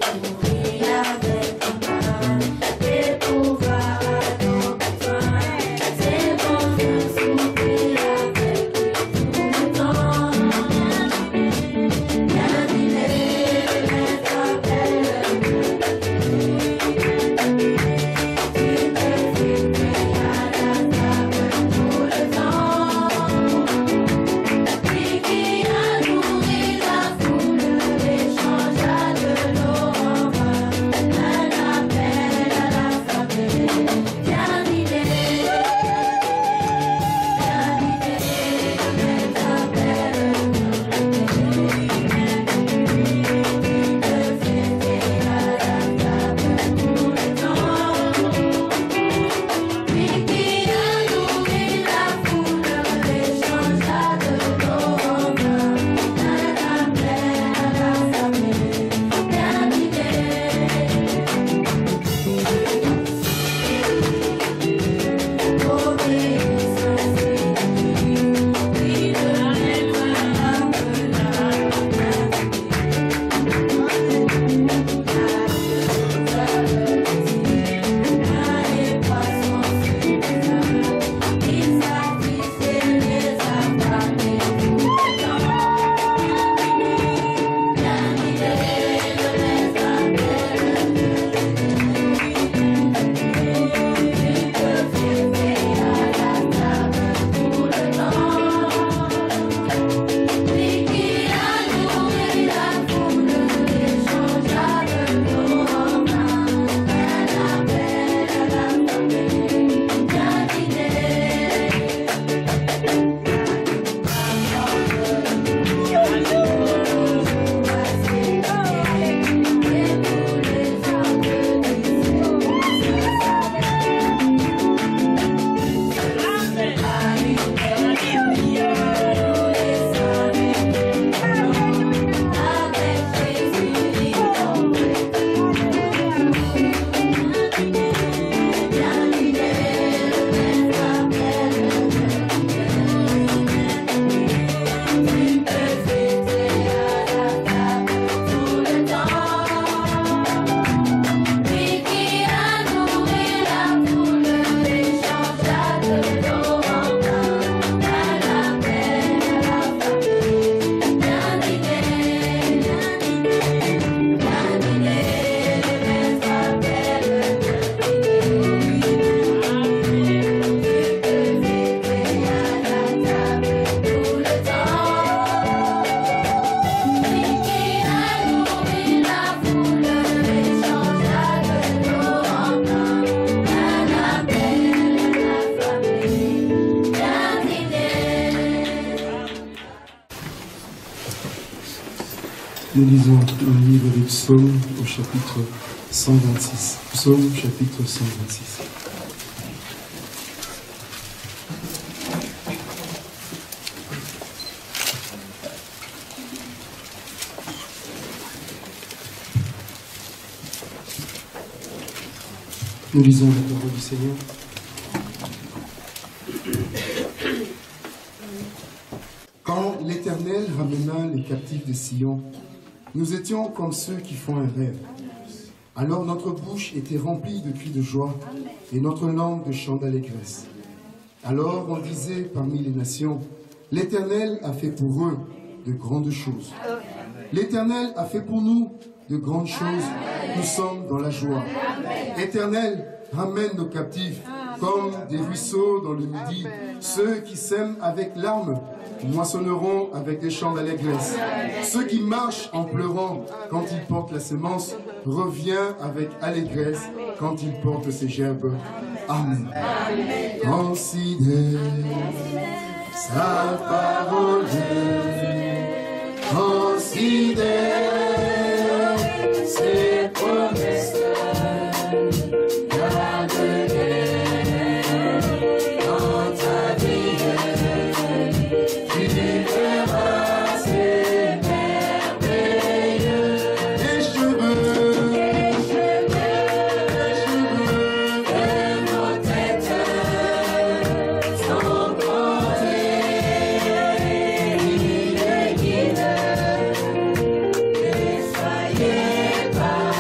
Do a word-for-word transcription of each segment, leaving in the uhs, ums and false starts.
Nous lisons un livre du psaume au chapitre cent vingt-six. Psaume chapitre cent vingt-six. Nous lisons la parole du Seigneur. Quand l'Éternel ramena les captifs de Sion, nous étions comme ceux qui font un rêve. Alors notre bouche était remplie de cris de joie et notre langue de chants d'allégresse. Alors on disait parmi les nations, l'Éternel a fait pour eux de grandes choses. L'Éternel a fait pour nous de grandes choses. Nous sommes dans la joie. Éternel, ramène nos captifs comme des ruisseaux dans le midi. Ceux qui sèment avec larmes moissonneront avec des chants d'allégresse. Ceux qui marchent en pleurant quand ils portent la semence revient avec allégresse quand ils portent ses gerbes. Amen. Considère sa parole. Considère ses promesses. Bye.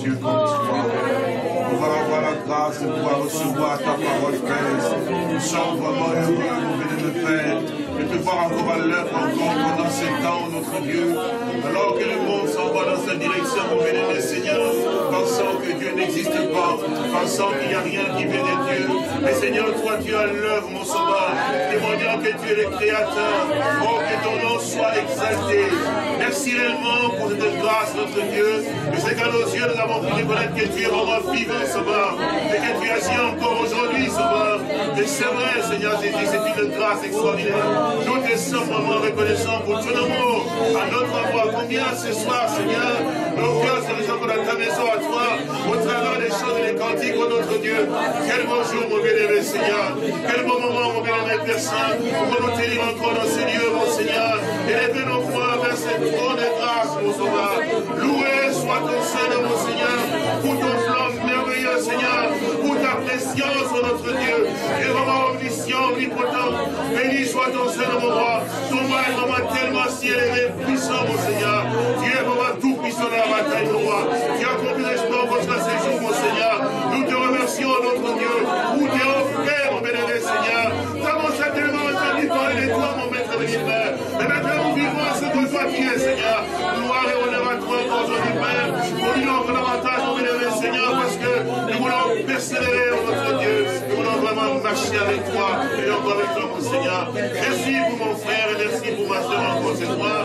Dieu comme toi. On va avoir la grâce de pouvoir recevoir ta parole, Père. Nous sommes vraiment heureux, mon bénémoine Père, de te voir encore à l'œuvre, encore pendant ces temps, notre Dieu. Alors que le monde s'en va dans cette direction, mon bénémoine Seigneur, pensant que Dieu n'existe pas, pensant qu'il n'y a rien qui vient de Dieu. Mais Seigneur, toi, tu as l'œuvre, mon sauveur, témoignant que tu es le Créateur. Oh, que ton nom soit exalté. Merci réellement pour cette grâce, notre Dieu. Mais c'est qu'à nos yeux, nous avons pu reconnaître que tu es vraiment vivant, Sauveur. Et que tu agis encore aujourd'hui, Sauveur. Et c'est vrai, Seigneur Jésus, c'est une grâce extraordinaire. Nous te sommes vraiment reconnaissants pour ton amour à notre voix. Combien ce soir, Seigneur, nos cœurs se réjouissent dans ta maison à toi, au travers des choses et des cantiques, oh notre Dieu. Quel beau jour, mon bien-aimé Seigneur. Quel beau moment, mon bien-aimé Père Saint, pour nous tenir encore dans ces lieux, mon Seigneur. Et lever nos voix vers cette trône de grâce, mon Sauveur. Loué soit ton Seigneur, mon Seigneur, pour ton flamme merveilleux, Seigneur, pour ta préscience, oh notre Dieu. Et vraiment omniscient, omnipotent. Béni soit ton Seigneur, mon roi. Ton mal est vraiment tellement si élevé, puissant, mon Seigneur. Tu es vraiment tout puissant dans la bataille, mon roi. Tu as accompli l'exploit contre ces jours, mon Seigneur. Nous te remercions, notre Dieu, pour tes offres, mon bénévole Seigneur. Nous avons certainement entendu parler de toi, mon maître bénévole. Mais maintenant, nous vivons ce que toi tu es, Seigneur. Gloire et honneur à toi, aujourd'hui, Père. Pour nous encore davantage, mon bénévole Seigneur, parce que nous voulons persévérer, notre Dieu. Nous voulons vraiment marcher avec toi et encore avec toi, mon Seigneur. Merci pour mon frère et merci pour ma soeur encore ce soir.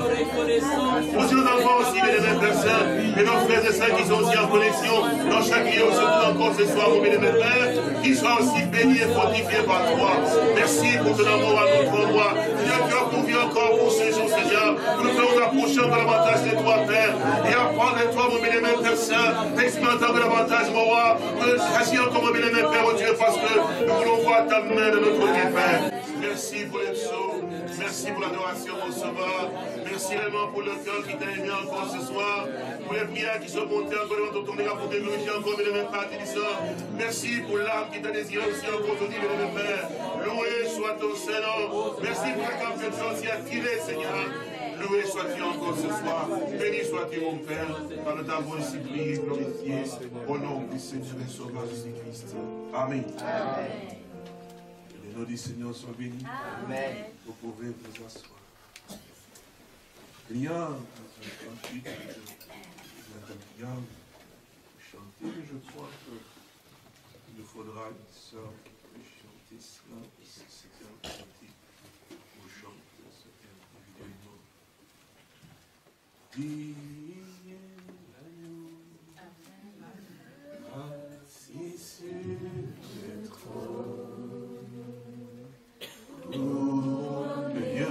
Pour nos enfants aussi, bénévole Père Saint, et nos frères et sœurs qui sont aussi en connexion dans chaque lieu, surtout encore ce soir, mon bénévole Père, qui soient aussi bénis et fortifiés par toi. Merci pour ton amour à notre endroit. Dieu, tu as pourvu encore pour ce jour, Seigneur. Nous nous approcher encore davantage de toi, Père, et apprendre de toi, mon bénévole Père Saint, expérimenter encore davantage, mon roi, agir encore, mon bénévole Père, oh Dieu, parce que nous voulons voir ta main de notre vie, Père. Merci pour les psaumes. Merci pour l'adoration, mon Sauveur. Merci vraiment pour le cœur qui t'a aimé encore ce soir. Pour les prières qui sont montées encore devant ton Père pour te glorifier encore, mais même pas bénissant. Merci pour l'âme qui t'a désiré aussi encore aujourd'hui, mais même Père. Loué soit ton Seigneur. Merci pour la cœur que tu as aussi attiré, Seigneur. Loué sois-tu encore ce soir. Béni sois-tu, mon Père, car nous t'avons ainsi prié, glorifié, au nom du Seigneur et Sauveur Jésus-Christ. Amen. Amen. Le nom du Seigneur soit béni. Amen. Vous pouvez vous asseoir. Il y a un cantique, il y a chanter, mais je crois qu'il nous faudra une sœur pour chanter cela, parce que c'est un cantique pour chanter ce individuellement. Digne l'agneau, assis sur le trône. Oh, bien,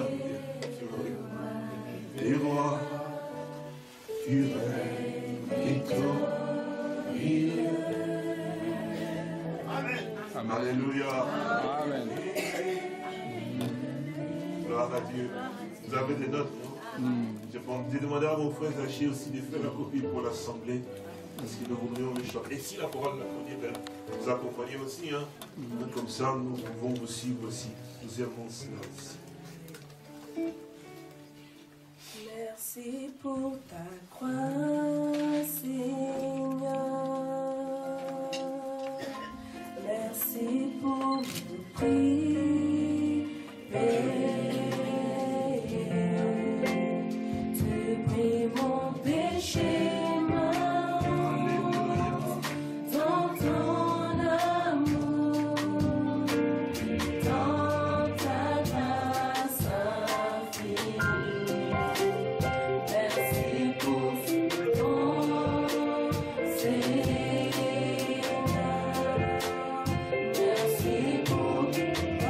des rois, tu règnes et glorieux. Amen. Alléluia. Amen. Gloire à Dieu. Vous avez des notes, non? Mm. J'ai demandé à mon frère Zaché aussi de faire la copie pour l'assemblée. Parce que nous voudrions le chanter. Et si la parole de la première, ben, vous accompagnez aussi. Hein? Mm. Comme ça, nous pouvons vous suivre aussi. Nous aimons cela aussi. Merci pour ta croix, Seigneur. Merci pour le prix payé. Tu pris mon péché. Merci pour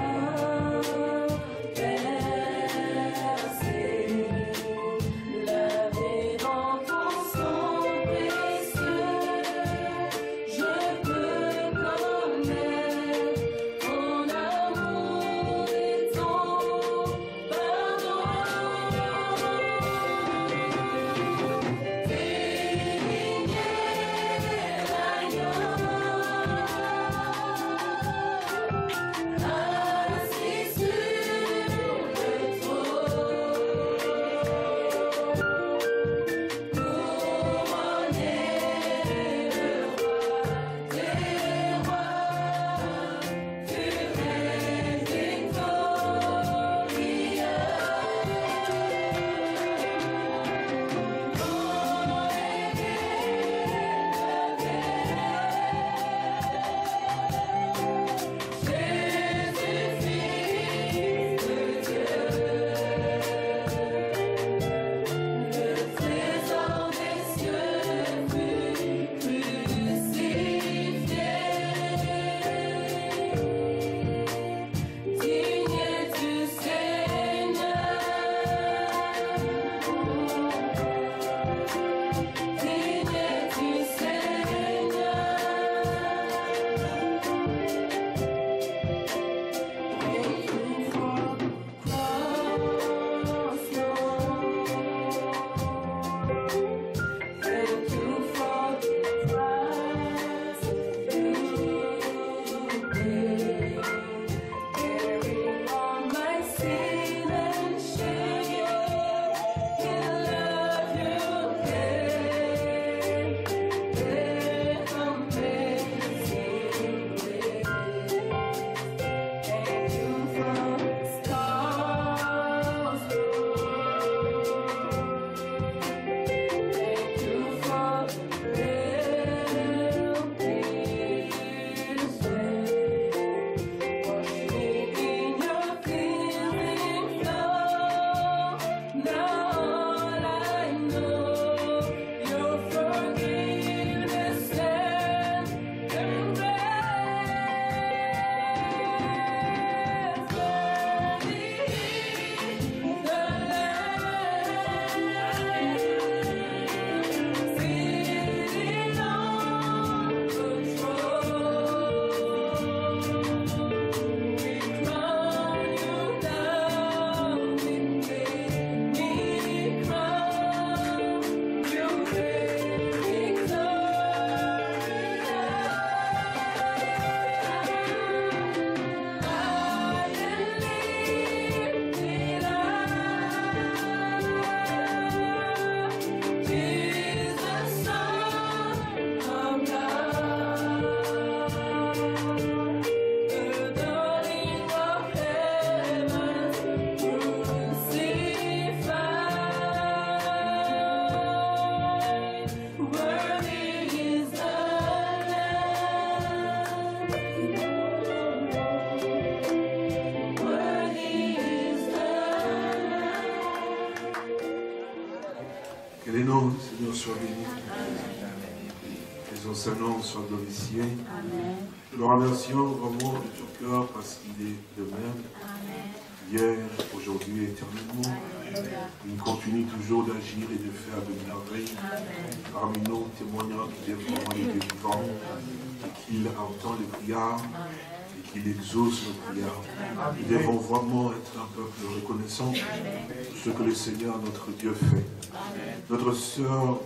les noms du Seigneur soient bénis. Que son Saint-Nom soit glorifié. Nous le remercions vraiment de tout cœur parce qu'il est le même. Hier, aujourd'hui, éternellement. Il continue toujours d'agir et de faire de merveilles. Parmi nous, témoignant qu'il est vraiment le vivant et qu'il entend les prières et qu'il exauce nos prières. Nous devons vraiment être un peuple reconnaissant de ce que le Seigneur, notre Dieu, fait. Notre sœur,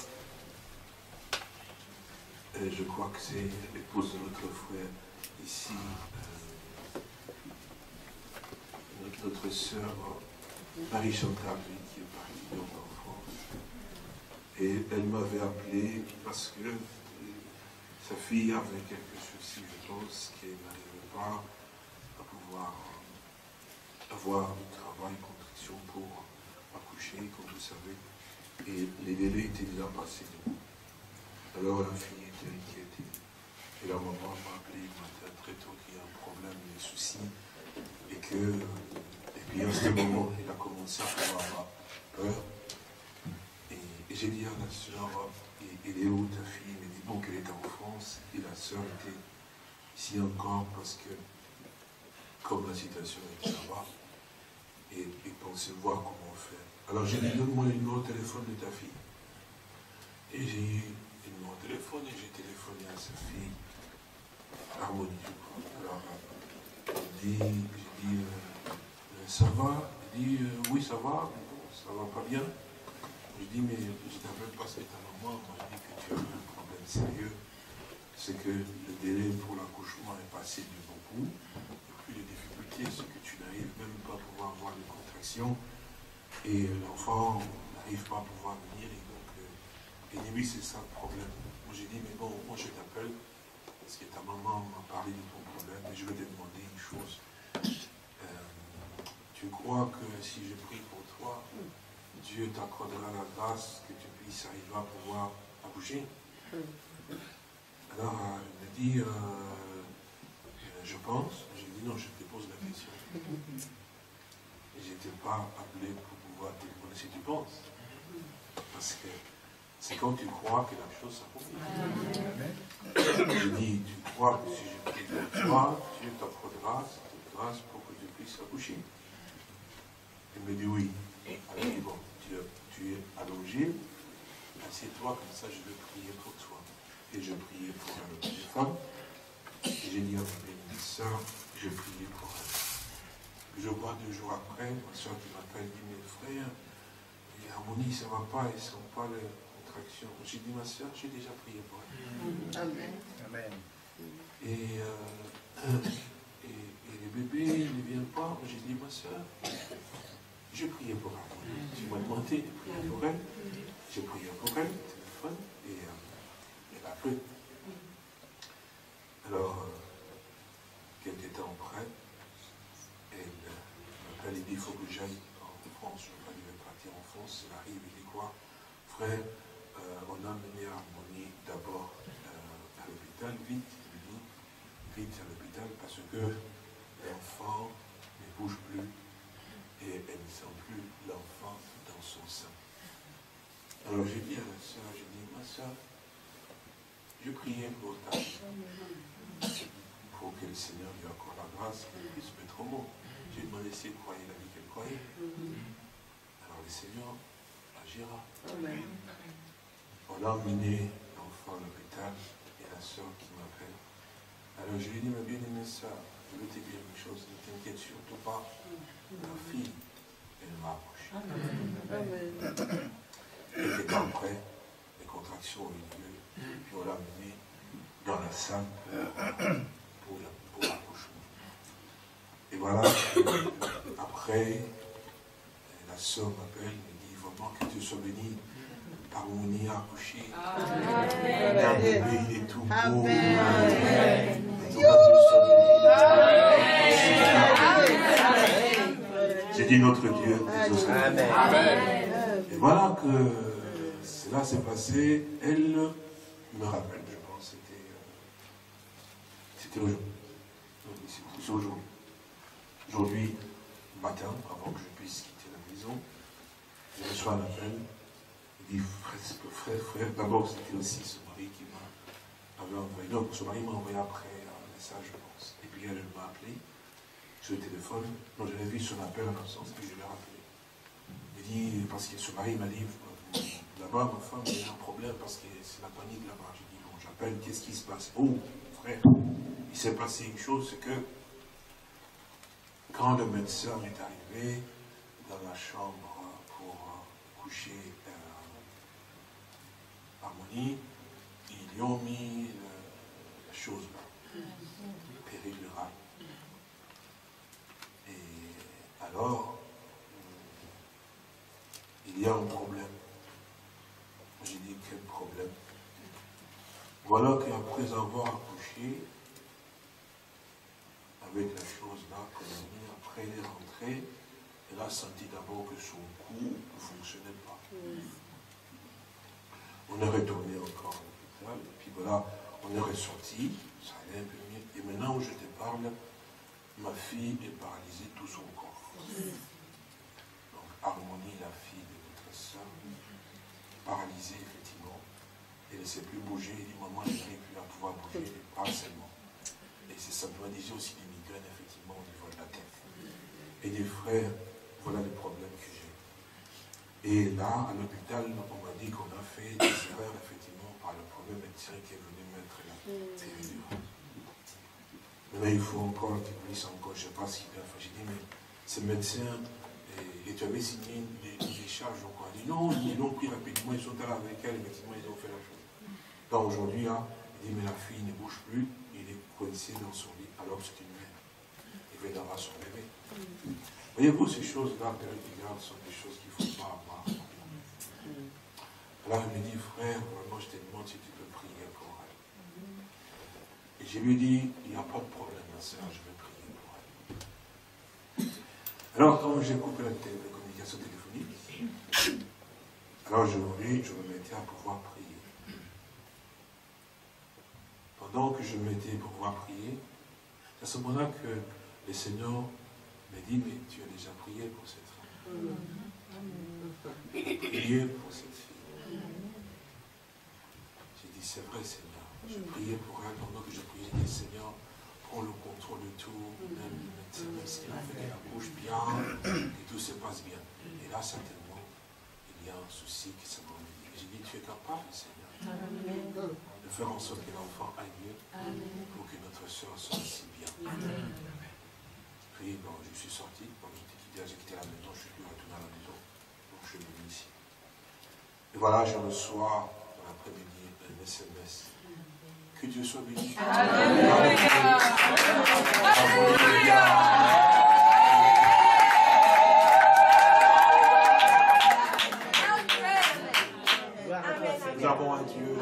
et je crois que c'est l'épouse de notre frère ici, euh, notre, notre sœur Marie-Chantal, qui est partie en France. Et elle m'avait appelé parce que sa fille avait quelques soucis, je pense, qu'elle n'arrivait pas à pouvoir avoir du travail, contraction pour accoucher, comme vous savez. Et les délais étaient déjà passés. Alors la fille était inquiète. Et la maman m'a appelé le matin très tôt qu'il y a un problème, des soucis. Et que, et puis à ce moment, il a commencé à avoir peur. Et, et j'ai dit à la sœur, elle est où ta fille? Elle m'a dit bon qu'elle était en France. Et la sœur était ici encore parce que, comme la situation était là-bas, et, et pensait voir comment faire. Alors j'ai dit donne-moi le numéro de téléphone de ta fille. Et j'ai eu le numéro de téléphone et j'ai téléphoné à sa fille, Harmonie, je crois. Alors, j'ai dit, j'ai dit euh, ça va? Elle dit, euh, oui, ça va, mais bon, ça va pas bien. Je dis, mais je t'appelle parce que ta maman m'a dit que tu as un problème sérieux. C'est que le délai pour l'accouchement est passé de beaucoup. Et puis les difficultés, c'est que tu n'arrives même pas à pouvoir avoir des contractions. Et l'enfant n'arrive pas à pouvoir venir. Et donc, euh, et oui, c'est ça le problème. Moi, j'ai dit, mais bon, moi, je t'appelle parce que ta maman m'a parlé de ton problème et je vais te demander une chose. Euh, tu crois que si je prie pour toi, Dieu t'accordera la grâce que tu puisses arriver à pouvoir accoucher? Alors, euh, elle me dit, euh, euh, je pense. J'ai dit, non, je te pose la question. Et je n'étais pas appelé pour pouvoir te demander si tu penses. Parce que c'est quand tu crois que la chose s'accomplit. Je dis, tu crois que si je prie pour toi, Dieu t'accordera cette grâce pour que tu puisses accoucher. Elle me dit oui. Alors je dis, bon, tu, tu es allongé, assieds-toi, comme ça je vais prier pour toi. Et je priais pour le téléphone. Et j'ai dit à ma bénédicteur, je priais pour elle. Je vois deux jours après, ma soeur qui m'appelle dit, mes frères, Harmonie, ça ne va pas, ils ne sont pas les contractions. J'ai dit, ma soeur, j'ai déjà prié pour elle. Amen. Amen. Et, euh, et, et le bébé, il ne vient pas. J'ai dit, ma soeur, j'ai prié pour elle. Tu m'as demandé de prier pour elle. J'ai prié pour elle, au téléphone, et euh, elle a plu. Alors, euh, quelques temps après, elle m'appelle et dit, il faut que j'aille en France. Je vais partir en France. Elle arrive, elle dit quoi? Frère, euh, on a mené Harmonie d'abord euh, à l'hôpital, vite, il me dit, vite à l'hôpital, parce que l'enfant ne bouge plus et elle ne sent plus l'enfant dans son sein. Alors j'ai dit à la soeur, j'ai dit, ma soeur, je priais pour ta fille, pour que le Seigneur lui accorde la grâce qu'elle puisse mettre au monde. J'ai demandé si elle croyait la vie qu'elle croyait. Alors le Seigneur agira. Amen. On a emmené l'enfant à l'hôpital et la soeur qui m'appelle. Alors je lui ai dit, ma bien-aimée soeur, je veux te dire une chose, ne t'inquiète surtout pas. Ta fille, elle m'a accouché. Et quelques temps après, les contractions ont eu lieu, et puis on l'a amené dans la salle pour l'accouchement. Et voilà, après, la soeur m'appelle, me dit vraiment que tu sois béni. Harmonie a accouché. Un bébé, il est tout beau. Amen. J'ai dit notre Dieu. Amen. Et voilà que cela s'est passé. Elle me rappelle, je pense, c'était c'était aujourd'hui. C'est aujourd'hui. Aujourd'hui, matin, avant que je puisse quitter la maison, je reçois un appel. Il dit, frère, frère, frère, d'abord c'était aussi son mari qui m'a avait envoyé. Donc son mari m'a envoyé après un message, je pense. Et puis elle m'a appelé sur le téléphone. Donc j'avais vu son appel en absence, et puis je l'ai rappelé. Il dit, parce que son mari m'a dit, là-bas ma femme, il y a un problème parce que c'est la panique là-bas. J'ai dit, bon, j'appelle, qu'est-ce qui se passe? Oh, frère, il s'est passé une chose, c'est que quand le médecin est arrivé dans la chambre pour coucher euh, Harmonie, ils lui ont mis euh, la chose là, péridurale. Et alors, euh, il y a un problème. J'ai dit, quel problème? Voilà qu'après avoir accouché, avec la chose là, comme on dit, après elle est rentrée, elle a senti d'abord que son cou ne fonctionnait pas. On est retourné encore à l'hôpital, et puis voilà, on est ressorti, ça allait un peu mieux. Et maintenant où je te parle, ma fille est paralysée tout son corps. Donc Harmonie, la fille de notre soeur, paralysée effectivement. Elle ne sait plus bouger, elle dit maman, je n'ai plus à pouvoir bouger, pas seulement. Et c'est simplement déjà aussi des migraines effectivement au niveau de la tête. Et des frères, voilà les problèmes que j'ai. Et là, à l'hôpital, on m'a dit qu'on a fait des erreurs, effectivement, par le premier médecin qui est venu mettre la péridurale. Mais là, il faut encore qu'il puisse encore, je ne sais pas ce qu'il a fait. J'ai dit, mais ce médecin, et, et tu avais signé des, des charges, donc on a dit, non, ils l'ont pris rapidement, ils sont allés avec elle, effectivement, ils ont fait la chose. Donc aujourd'hui, là, il dit, mais la fille ne bouge plus, il est coincé dans son lit, alors que c'est une mère. Il veut d'avoir son bébé. Voyez-vous, ces choses-là, péridurales, sont des choses qu'il ne faut pas avoir. Alors il me dit, frère, vraiment, je te demande si tu peux prier pour elle. Et je lui dis, il n'y a pas de problème, ma soeur, je vais prier pour elle. Alors, quand j'ai coupé la, la communication téléphonique, alors je voulais, je me mettais à pouvoir prier. Pendant que je me mettais à pouvoir prier, c'est à ce moment-là que le Seigneur m'a dit, mais tu as déjà prié pour cette femme. Priez pour cette fille. J'ai dit, c'est vrai, Seigneur. Je priais pour elle pendant que je priais, dit, Seigneur, prends le contrôle de tout, même le médecin, même si elle a fait la bouche bien, que tout se passe bien. Et là, certainement, il y a un souci qui se m'a dit. J'ai dit, tu es capable, Seigneur, de faire en sorte que l'enfant aille mieux pour que notre soeur soit si bien. Puis, bon, je suis sorti, quand j'ai quitté la maison, je suis plus retourné à la maison. Donc, je suis venu ici. Et voilà, je reçois dans l'après-midi un S M S. Que Dieu soit béni. Alléluia. Nous avons un Dieu.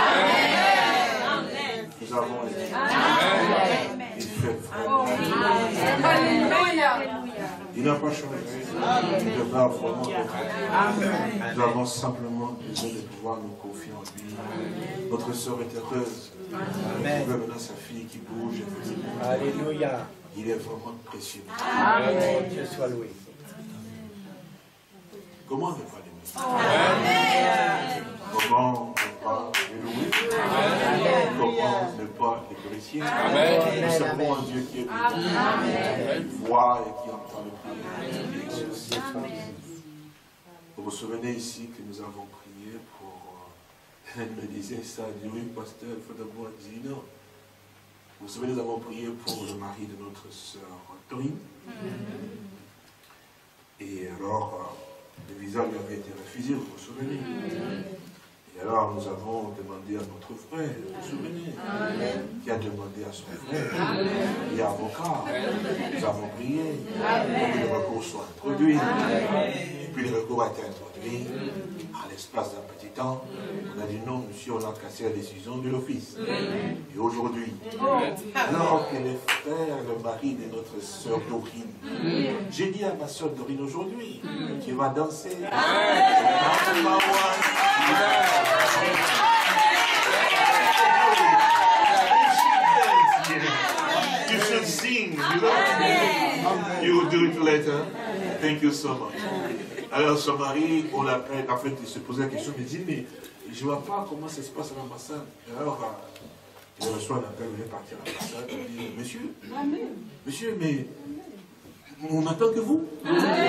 Nous avons un Dieu. Il fait il n'a pas changé. Il demeure vraiment. Nous avons simplement besoin de pouvoir nous confier en lui. Notre sœur est heureuse. Elle veut maintenant sa fille qui bouge. Alléluia. Il est vraiment précieux. Amen. Dieu soit loué. Comment ne pas l'aimer? Comment ne pas le louer? Comment ne pas l'apprécier? Nous servons un Dieu qui est béni, qui voit et qui entend le prier. Vous vous souvenez ici que nous avons prié pour... Elle me disait ça, elle dit oui, pasteur, il faut d'abord dire non. Vous vous souvenez, nous avons prié pour le mari de notre sœur Torine. Et alors, le visa lui avait été refusé, vous vous souvenez? Et alors, nous avons demandé à notre frère, vous vous souvenez? Qui a demandé à son frère. Il est avocat. Nous avons prié pour que le recours soit introduit. Et puis le recours a été introduit. À l'espace d'un petit temps, on a dit non, monsieur, on a cassé la décision de l'office. Et aujourd'hui, alors que les frères, le mari de notre sœur Dorine, j'ai dit à ma sœur Dorine aujourd'hui, tu vas danser. You should sing. You, know? You will do it later. Thank you so much. Alors son mari, on l'a, en fait, il se posait la question, il dit, mais je ne vois pas comment ça se passe à l'ambassade. Alors, euh, il reçoit un appel, il est parti à l'ambassade, il dit, monsieur, monsieur, mais on n'attend que vous. Amen.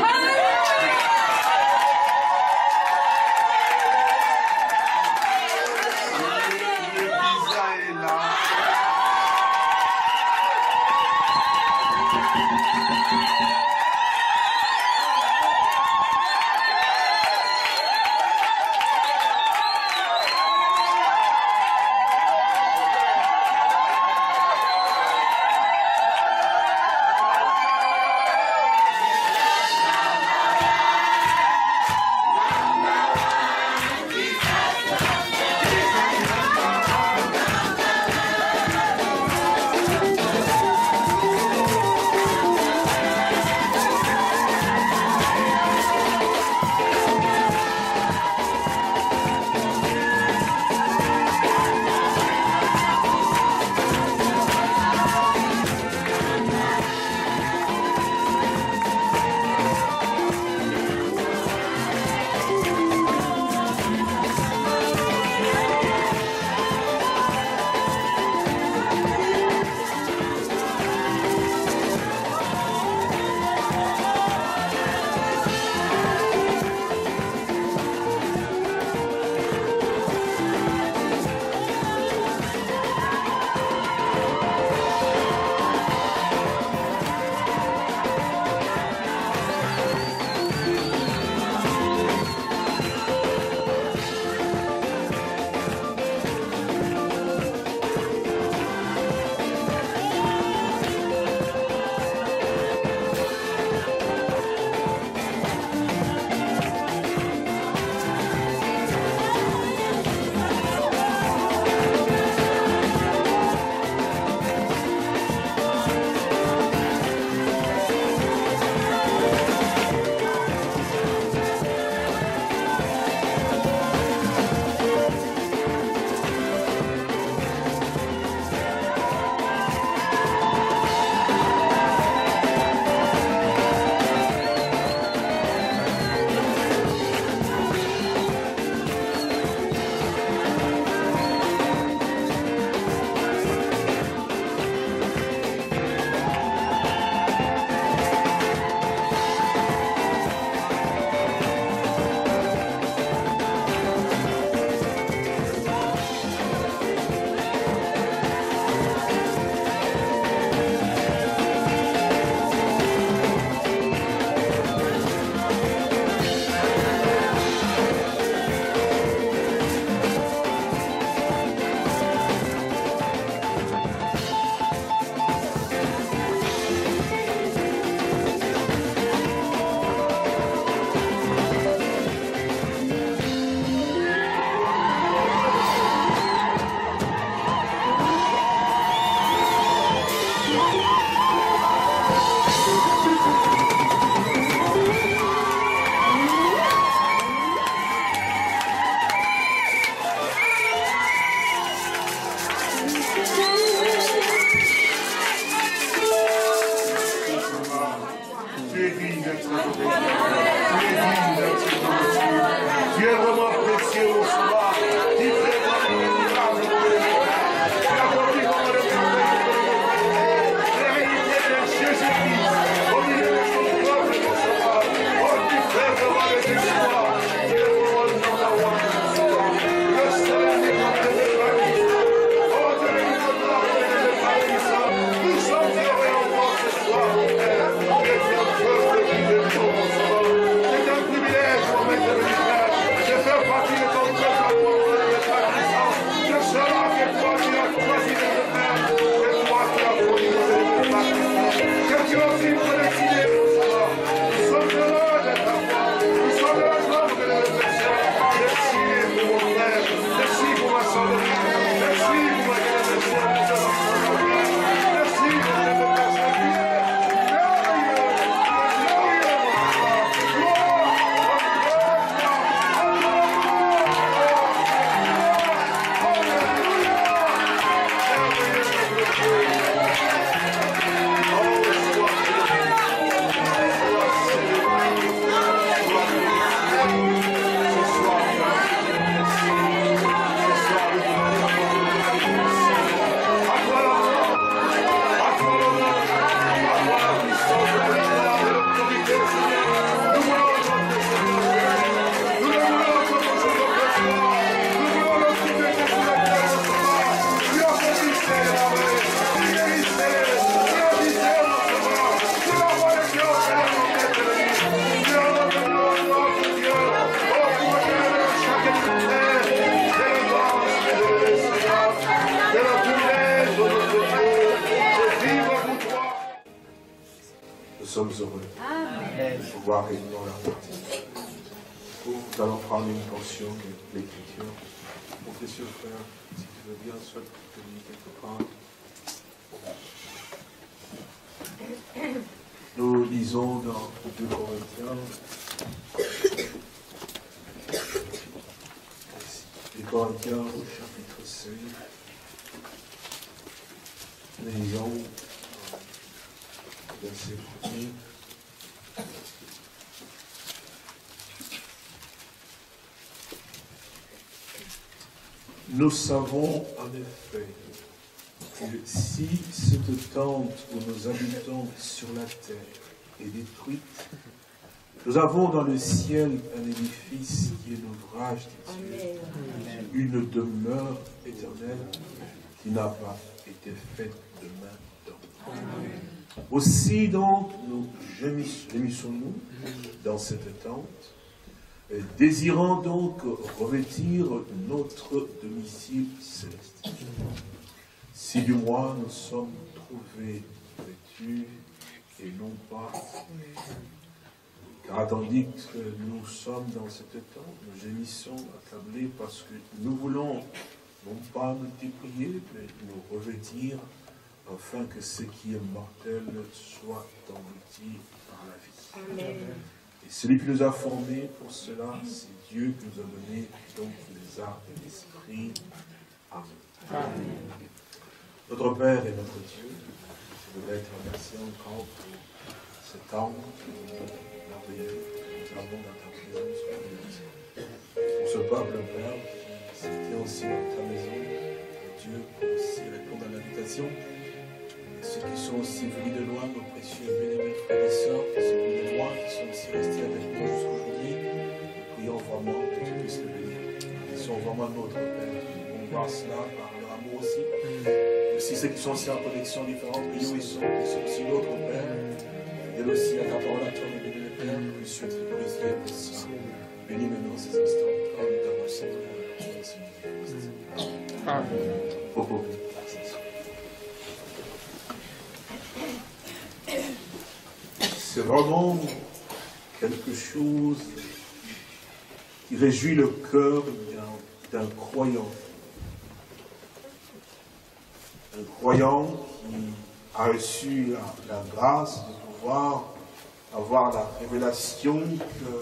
C'est un privilège pour mettre le message de faire partie de ton peuple. pouvoir réellement la partie. Nous allons prendre une portion de l'écriture. Mon précieux frère, si tu veux bien, soit tu te dis quelque part. Nous lisons dans deux Corinthiens. Les Corinthiens au chapitre seize. Nous lisons verset premier. Nous savons en effet que si cette tente où nous habitons sur la terre est détruite, nous avons dans le ciel un édifice qui est l'ouvrage de Dieu, une demeure éternelle qui n'a pas été faite de main d'homme. Aussi donc, nous gémissons-nous dans cette tente, désirant donc revêtir notre domicile céleste. Si du moins nous sommes trouvés vêtus et non pas. Car tandis que nous sommes dans cette tente, nous gémissons accablés parce que nous voulons non pas nous dépouiller, mais nous revêtir afin que ce qui est mortel soit englouti par la vie. Amen. Et celui qui nous a formés pour cela, c'est Dieu qui nous a donné donc les arts de l'esprit. Amen. Amen. Notre Père et notre Dieu, je voudrais te remercier encore pour ce temps merveilleux que nous avons dans ta présence. Pour ce peuple, Père, qui s'était aussi dans ta maison, Dieu, pour aussi répondre à l'invitation. Et ceux qui sont aussi venus de loin, nos précieux bien-aimés frères et sœurs, qui sont venus de loin, qui sont aussi restés avec nous jusqu'aujourd'hui, nous prions vraiment que tu puisses le bénir. Ils sont vraiment notre Père. On voit cela par leur amour aussi. Aussi ceux qui sont aussi en connexion différente, que nous ils sont, ils sont aussi notre Père. Et aussi à ta parole à toi, mon béni le Père, que je suis glorifié pour ça. Bénis maintenant ces instants, comme nous t'avons Seigneur, Amen. Oh, oh. C'est vraiment quelque chose qui réjouit le cœur d'un croyant. Un croyant qui a reçu la, la grâce de pouvoir avoir la révélation que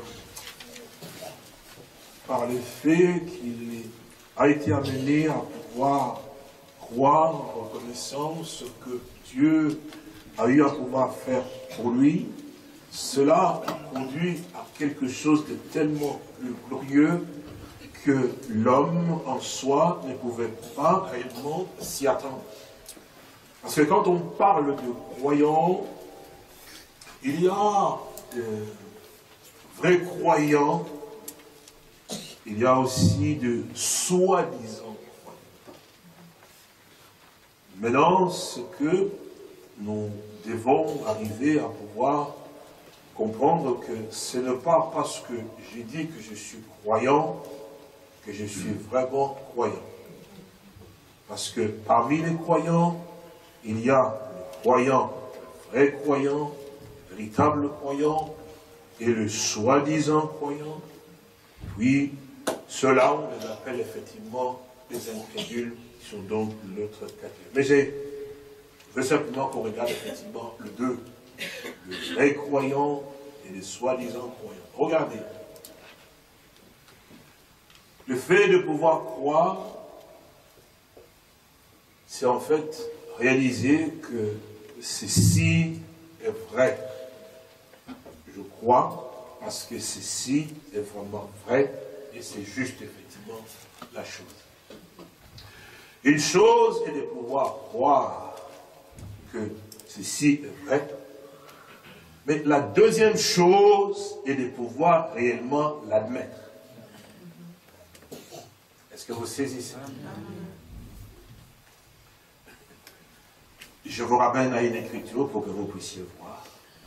par le fait qu'il a été amené à pouvoir croire en reconnaissant ce que Dieu a eu à pouvoir faire pour lui, cela a conduit à quelque chose de tellement plus glorieux que l'homme en soi ne pouvait pas réellement s'y attendre. Parce que quand on parle de croyants, il y a de vrais croyants, il y a aussi de soi-disant croyants. Maintenant, ce que nous devons arriver à pouvoir comprendre que ce n'est pas parce que j'ai dit que je suis croyant que je suis vraiment croyant. Parce que parmi les croyants, il y a les croyants, les vrais croyants, les véritables croyants et le soi-disant croyant. Puis, ceux-là, on les appelle effectivement les incrédules, qui sont donc l'autre catégorie. Mais j'ai Je veux simplement qu'on regarde effectivement le deux, le vrai croyant et le soi-disant croyant. Regardez. Le fait de pouvoir croire, c'est en fait réaliser que ceci est vrai. Je crois parce que ceci est vraiment vrai et c'est juste effectivement la chose. Une chose est de pouvoir croire que ceci est vrai. Mais la deuxième chose est de pouvoir réellement l'admettre. Est-ce que vous saisissez? Je vous ramène à une écriture pour que vous puissiez voir.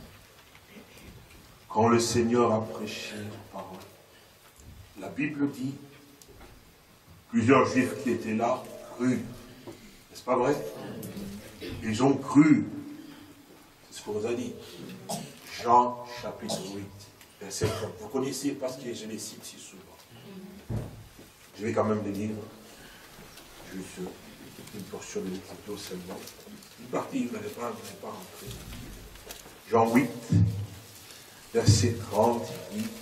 Quand le Seigneur a prêché la parole, la Bible dit, plusieurs Juifs qui étaient là crurent. N'est-ce pas vrai? Ils ont cru. C'est ce qu'on vous a dit. Jean chapitre huit, verset trente. Vous connaissez parce que je les cite si souvent. Je vais quand même les lire. Juste une portion de l'écriture seulement. Une partie, vous n'allez pas, pas rentrer. Jean huit, verset trente, il dit,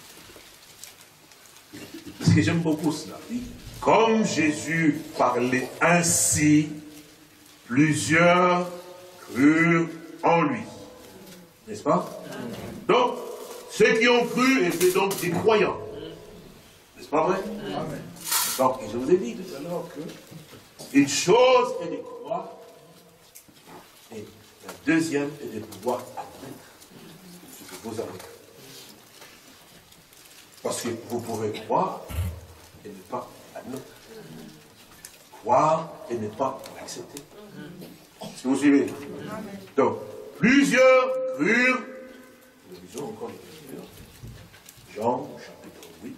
parce que j'aime beaucoup cela, il dit, comme Jésus parlait ainsi, plusieurs crurent en lui. N'est-ce pas? Donc, ceux qui ont cru étaient donc des croyants. N'est-ce pas vrai? Amen. Donc, je vous ai dit tout à l'heure que une chose est de croire, et la deuxième est de pouvoir admettre ce que vous avez cru. Parce que vous pouvez croire et ne pas admettre. Croire et ne pas accepter. Est-ce que vous suivez? Donc, plusieurs crurent. Nous lisons encore l'écriture. Jean, chapitre huit.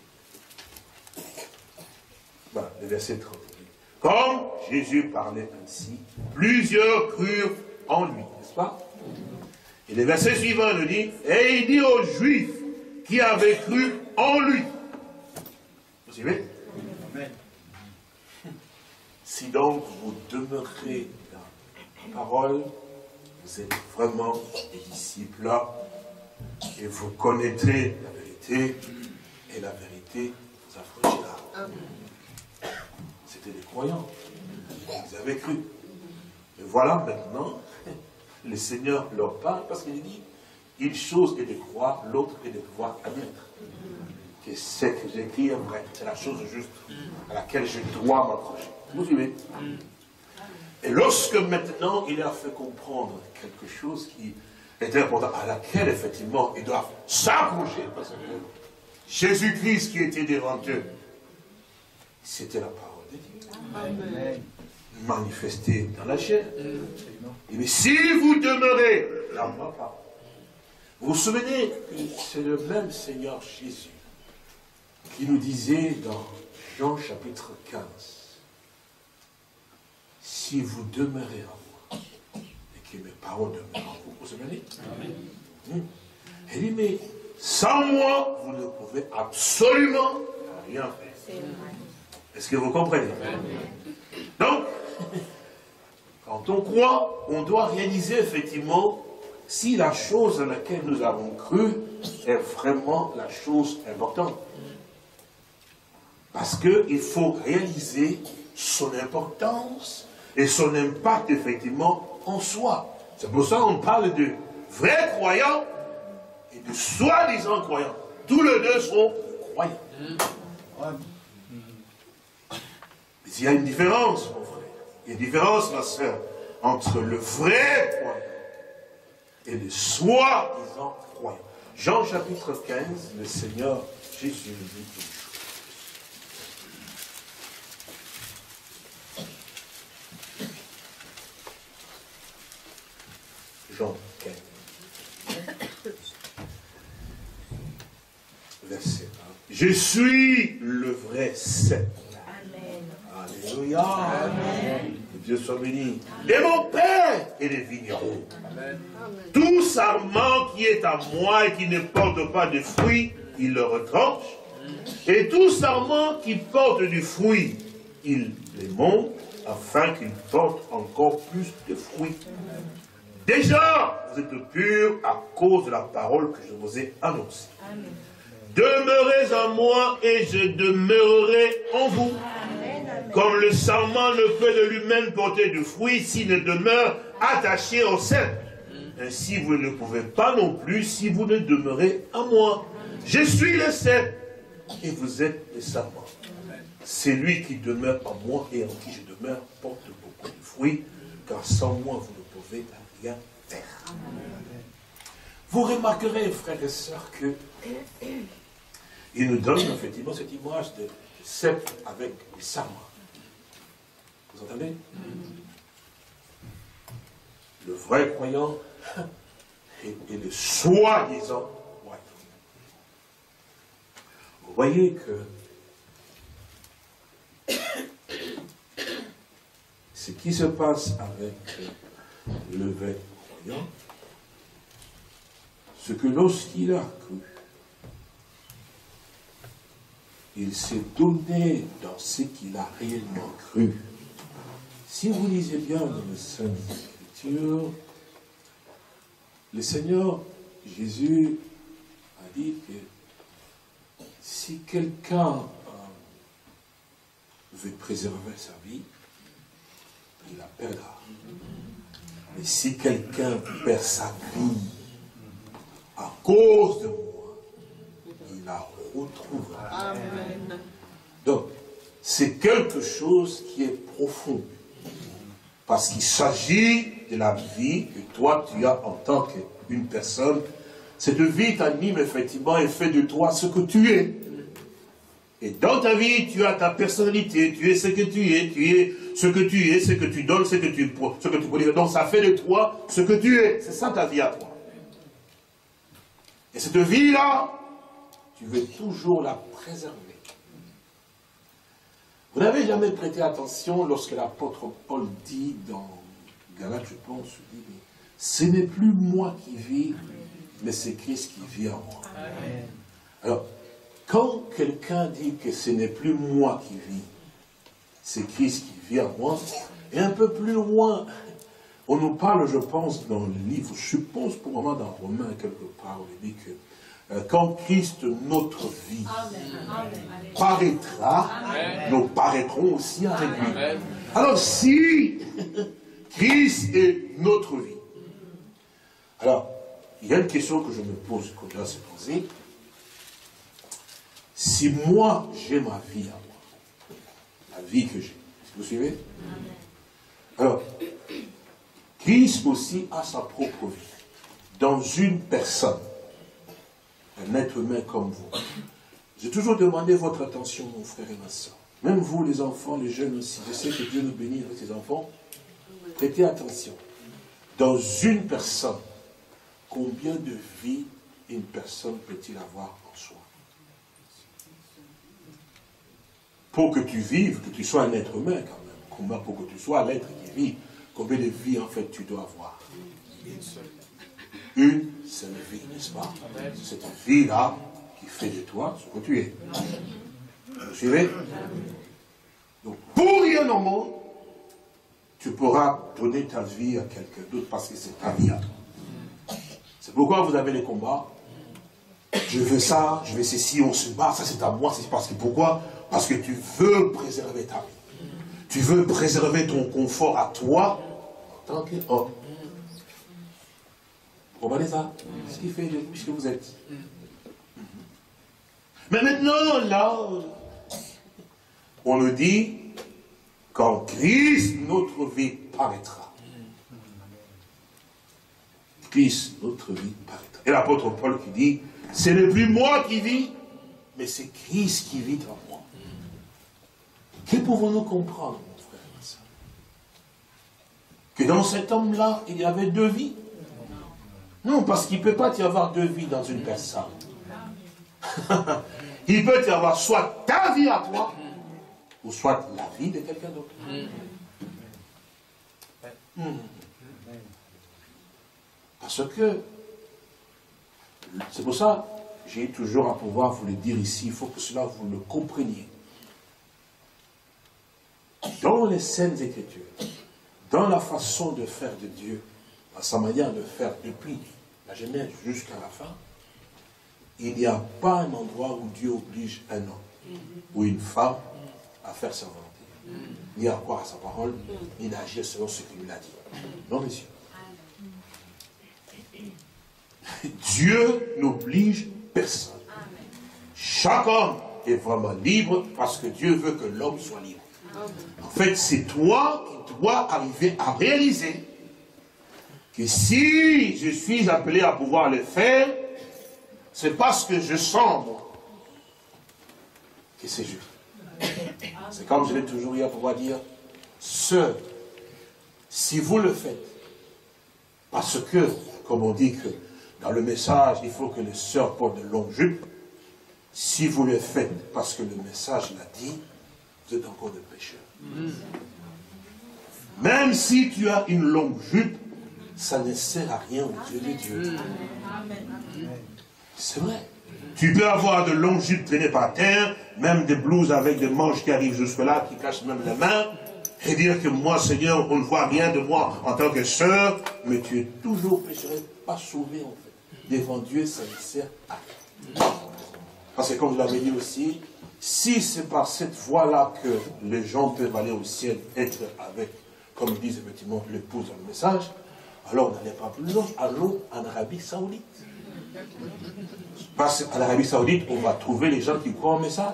Voilà, le verset trente. Comme Jésus parlait ainsi, plusieurs crurent en lui, n'est-ce pas? Et le verset suivant nous dit, et il dit aux Juifs qui avaient cru en lui. Vous suivez? Amen. Si donc vous demeurez dans la parole, vous êtes vraiment des disciples là, et vous connaîtrez la vérité, et la vérité vous affranchira. Amen. C'était des croyants. Ils avaient cru. Et voilà maintenant, le Seigneur leur parle parce qu'il dit, une chose est de croire, l'autre est de pouvoir admettre. Que ce que j'écris est vrai. C'est la chose juste à laquelle je dois m'accrocher. Vous suivez? Et lorsque maintenant il a fait comprendre quelque chose qui est important, à laquelle effectivement ils doivent s'accrocher, parce que Jésus-Christ qui était devant eux, c'était la parole. Amen. Manifesté dans la chair. Et mais si vous demeurez dans ma parole, vous vous souvenez que c'est le même Seigneur Jésus qui nous disait dans Jean chapitre quinze, si vous demeurez en moi et que mes paroles demeurent en vous, vous vous souvenez? Amen. Il dit, mais sans moi, vous ne pouvez absolument rien faire. Est-ce que vous comprenez? Donc, quand on croit, on doit réaliser effectivement si la chose à laquelle nous avons cru est vraiment la chose importante. Parce qu'il faut réaliser son importance et son impact effectivement en soi. C'est pour ça qu'on parle de vrais croyants et de soi-disant croyants. Tous les deux sont croyants. Mais il y a une différence, mon frère. Il y a une différence, ma soeur, entre le vrai croyant et le soi-disant croyant. Jean chapitre quinze, le Seigneur Jésus nous dit une chose. Jean quinze. Verset un. Je suis le vrai cep. Alléluia. Amen. Que Dieu soit béni. Et mon Père est le vigneron. Amen. Tout sarment qui est à moi et qui ne porte pas de fruits, il le retranche. Et tout sarment qui porte du fruit, il les monte afin qu'il porte encore plus de fruits. Déjà, vous êtes purs à cause de la parole que je vous ai annoncée. Amen. Demeurez en moi et je demeurerai en vous. Comme le sarment ne peut de lui-même porter du fruit s'il ne demeure attaché au cep. Ainsi vous ne pouvez pas non plus si vous ne demeurez en moi. Je suis le cep et vous êtes le sarment. C'est lui qui demeure en moi et en qui je demeure porte beaucoup de fruits, car sans moi vous ne pouvez rien faire. Vous remarquerez, frères et sœurs, que il nous donne effectivement cette image de cep avec les sarments. Vous entendez? Le vrai croyant et, et le soi-disant croyant. Vous voyez que ce qui se passe avec le vrai croyant ce que lorsqu'il a cru, il s'est donné dans ce qu'il a réellement cru. Si vous lisez bien dans le Saint Écriture, le Seigneur Jésus a dit que si quelqu'un euh, veut préserver sa vie, il la perdra. Mais si quelqu'un perd sa vie à cause de moi, il la retrouvera. Amen. Donc, c'est quelque chose qui est profond. Parce qu'il s'agit de la vie que toi, tu as en tant qu'une personne. Cette vie t'anime effectivement et fait de toi ce que tu es. Et dans ta vie, tu as ta personnalité, tu es ce que tu es, tu es ce que tu es, ce que tu donnes, ce que tu, ce que tu peux dire. Donc ça fait de toi ce que tu es. C'est ça ta vie à toi. Et cette vie-là, tu veux toujours la préserver. Vous n'avez jamais prêté attention lorsque l'apôtre Paul dit dans Galates, je pense, il dit, ce n'est plus moi qui vis, mais c'est Christ qui vit en moi. Amen. Alors, quand quelqu'un dit que ce n'est plus moi qui vis, c'est Christ qui vit en moi, et un peu plus loin, on nous parle, je pense, dans le livre, je pense pour moi dans Romains quelque part, on dit que euh, quand Christ, notre vie, Amen. Paraîtra, Amen. Nous paraîtrons aussi avec lui. Amen. Alors si Christ est notre vie, alors il y a une question que je me pose, qu'on doit se poser. Si moi, j'ai ma vie à moi, la vie que j'ai, vous suivez? Alors, Christ aussi a sa propre vie, dans une personne, un être humain comme vous. J'ai toujours demandé votre attention, mon frère et ma soeur. Même vous, les enfants, les jeunes aussi, je sais que Dieu nous bénit avec ses enfants. Prêtez attention. Dans une personne, combien de vies une personne peut-il avoir en soi? Pour que tu vives, que tu sois un être humain quand même, combien pour que tu sois l'être qui vit, combien de vies en fait tu dois avoir? Une seule. Une seule vie, n'est-ce pas? C'est cette vie-là qui fait de toi ce que tu es. Vous suivez? Donc pour rien au monde, tu pourras donner ta vie à quelqu'un d'autre parce que c'est ta vie à toi. C'est pourquoi vous avez les combats. Je veux ça, je veux ceci, on se bat, ça c'est à moi, c'est parce que pourquoi? Parce que tu veux préserver ta vie. Tu veux préserver ton confort à toi en tant qu'homme. Vous comprenez ça? C'est ce qui fait de ce que vous êtes. Mais maintenant, là, on nous dit, quand Christ, notre vie, paraîtra. Christ, notre vie, paraîtra. Et l'apôtre Paul qui dit, ce n'est plus moi qui vis, mais c'est Christ qui vit en moi. Que pouvons-nous comprendre, mon frère et ma soeur? Que dans cet homme-là, il y avait deux vies? Non, parce qu'il ne peut pas y avoir deux vies dans une personne. Il peut y avoir soit ta vie à toi, ou soit la vie de quelqu'un d'autre. Mmh. Parce que, c'est pour ça, j'ai toujours à pouvoir vous le dire ici, il faut que cela vous le compreniez. Dans les Saintes Écritures, dans la façon de faire de Dieu, dans sa manière de faire depuis la Genèse jusqu'à la fin, il n'y a pas un endroit où Dieu oblige un homme ou une femme à faire sa volonté, ni à croire à sa parole, ni à agir selon ce qu'il lui a dit. Non, messieurs. Dieu n'oblige personne. Chaque homme est vraiment libre parce que Dieu veut que l'homme soit libre. En fait, c'est toi qui dois arriver à réaliser que si je suis appelé à pouvoir le faire, c'est parce que je sens, moi, que c'est juste. C'est comme je l'ai toujours eu à pouvoir dire, sœur, si vous le faites, parce que, comme on dit que dans le message, il faut que les sœurs portent de longues jupes, si vous le faites parce que le message l'a dit, vous êtes encore des pécheurs. Mmh. Même si tu as une longue jupe, ça ne sert à rien aux yeux de Dieu. C'est vrai. Tu peux avoir de longues jupes traînées par terre, même des blouses avec des manches qui arrivent jusque-là, qui cachent même les mains, et dire que moi, Seigneur, on ne voit rien de moi en tant que sœur, mais tu es toujours pécheré, pas sauvé en fait. Devant Dieu, ça ne sert à rien. Parce que comme je l'avais dit aussi, si c'est par cette voie-là que les gens peuvent aller au ciel, être avec, comme disent effectivement l'épouse dans le message, alors n'allez pas plus loin, allons en Arabie Saoudite. Parce qu'en Arabie Saoudite, on va trouver les gens qui croient au message.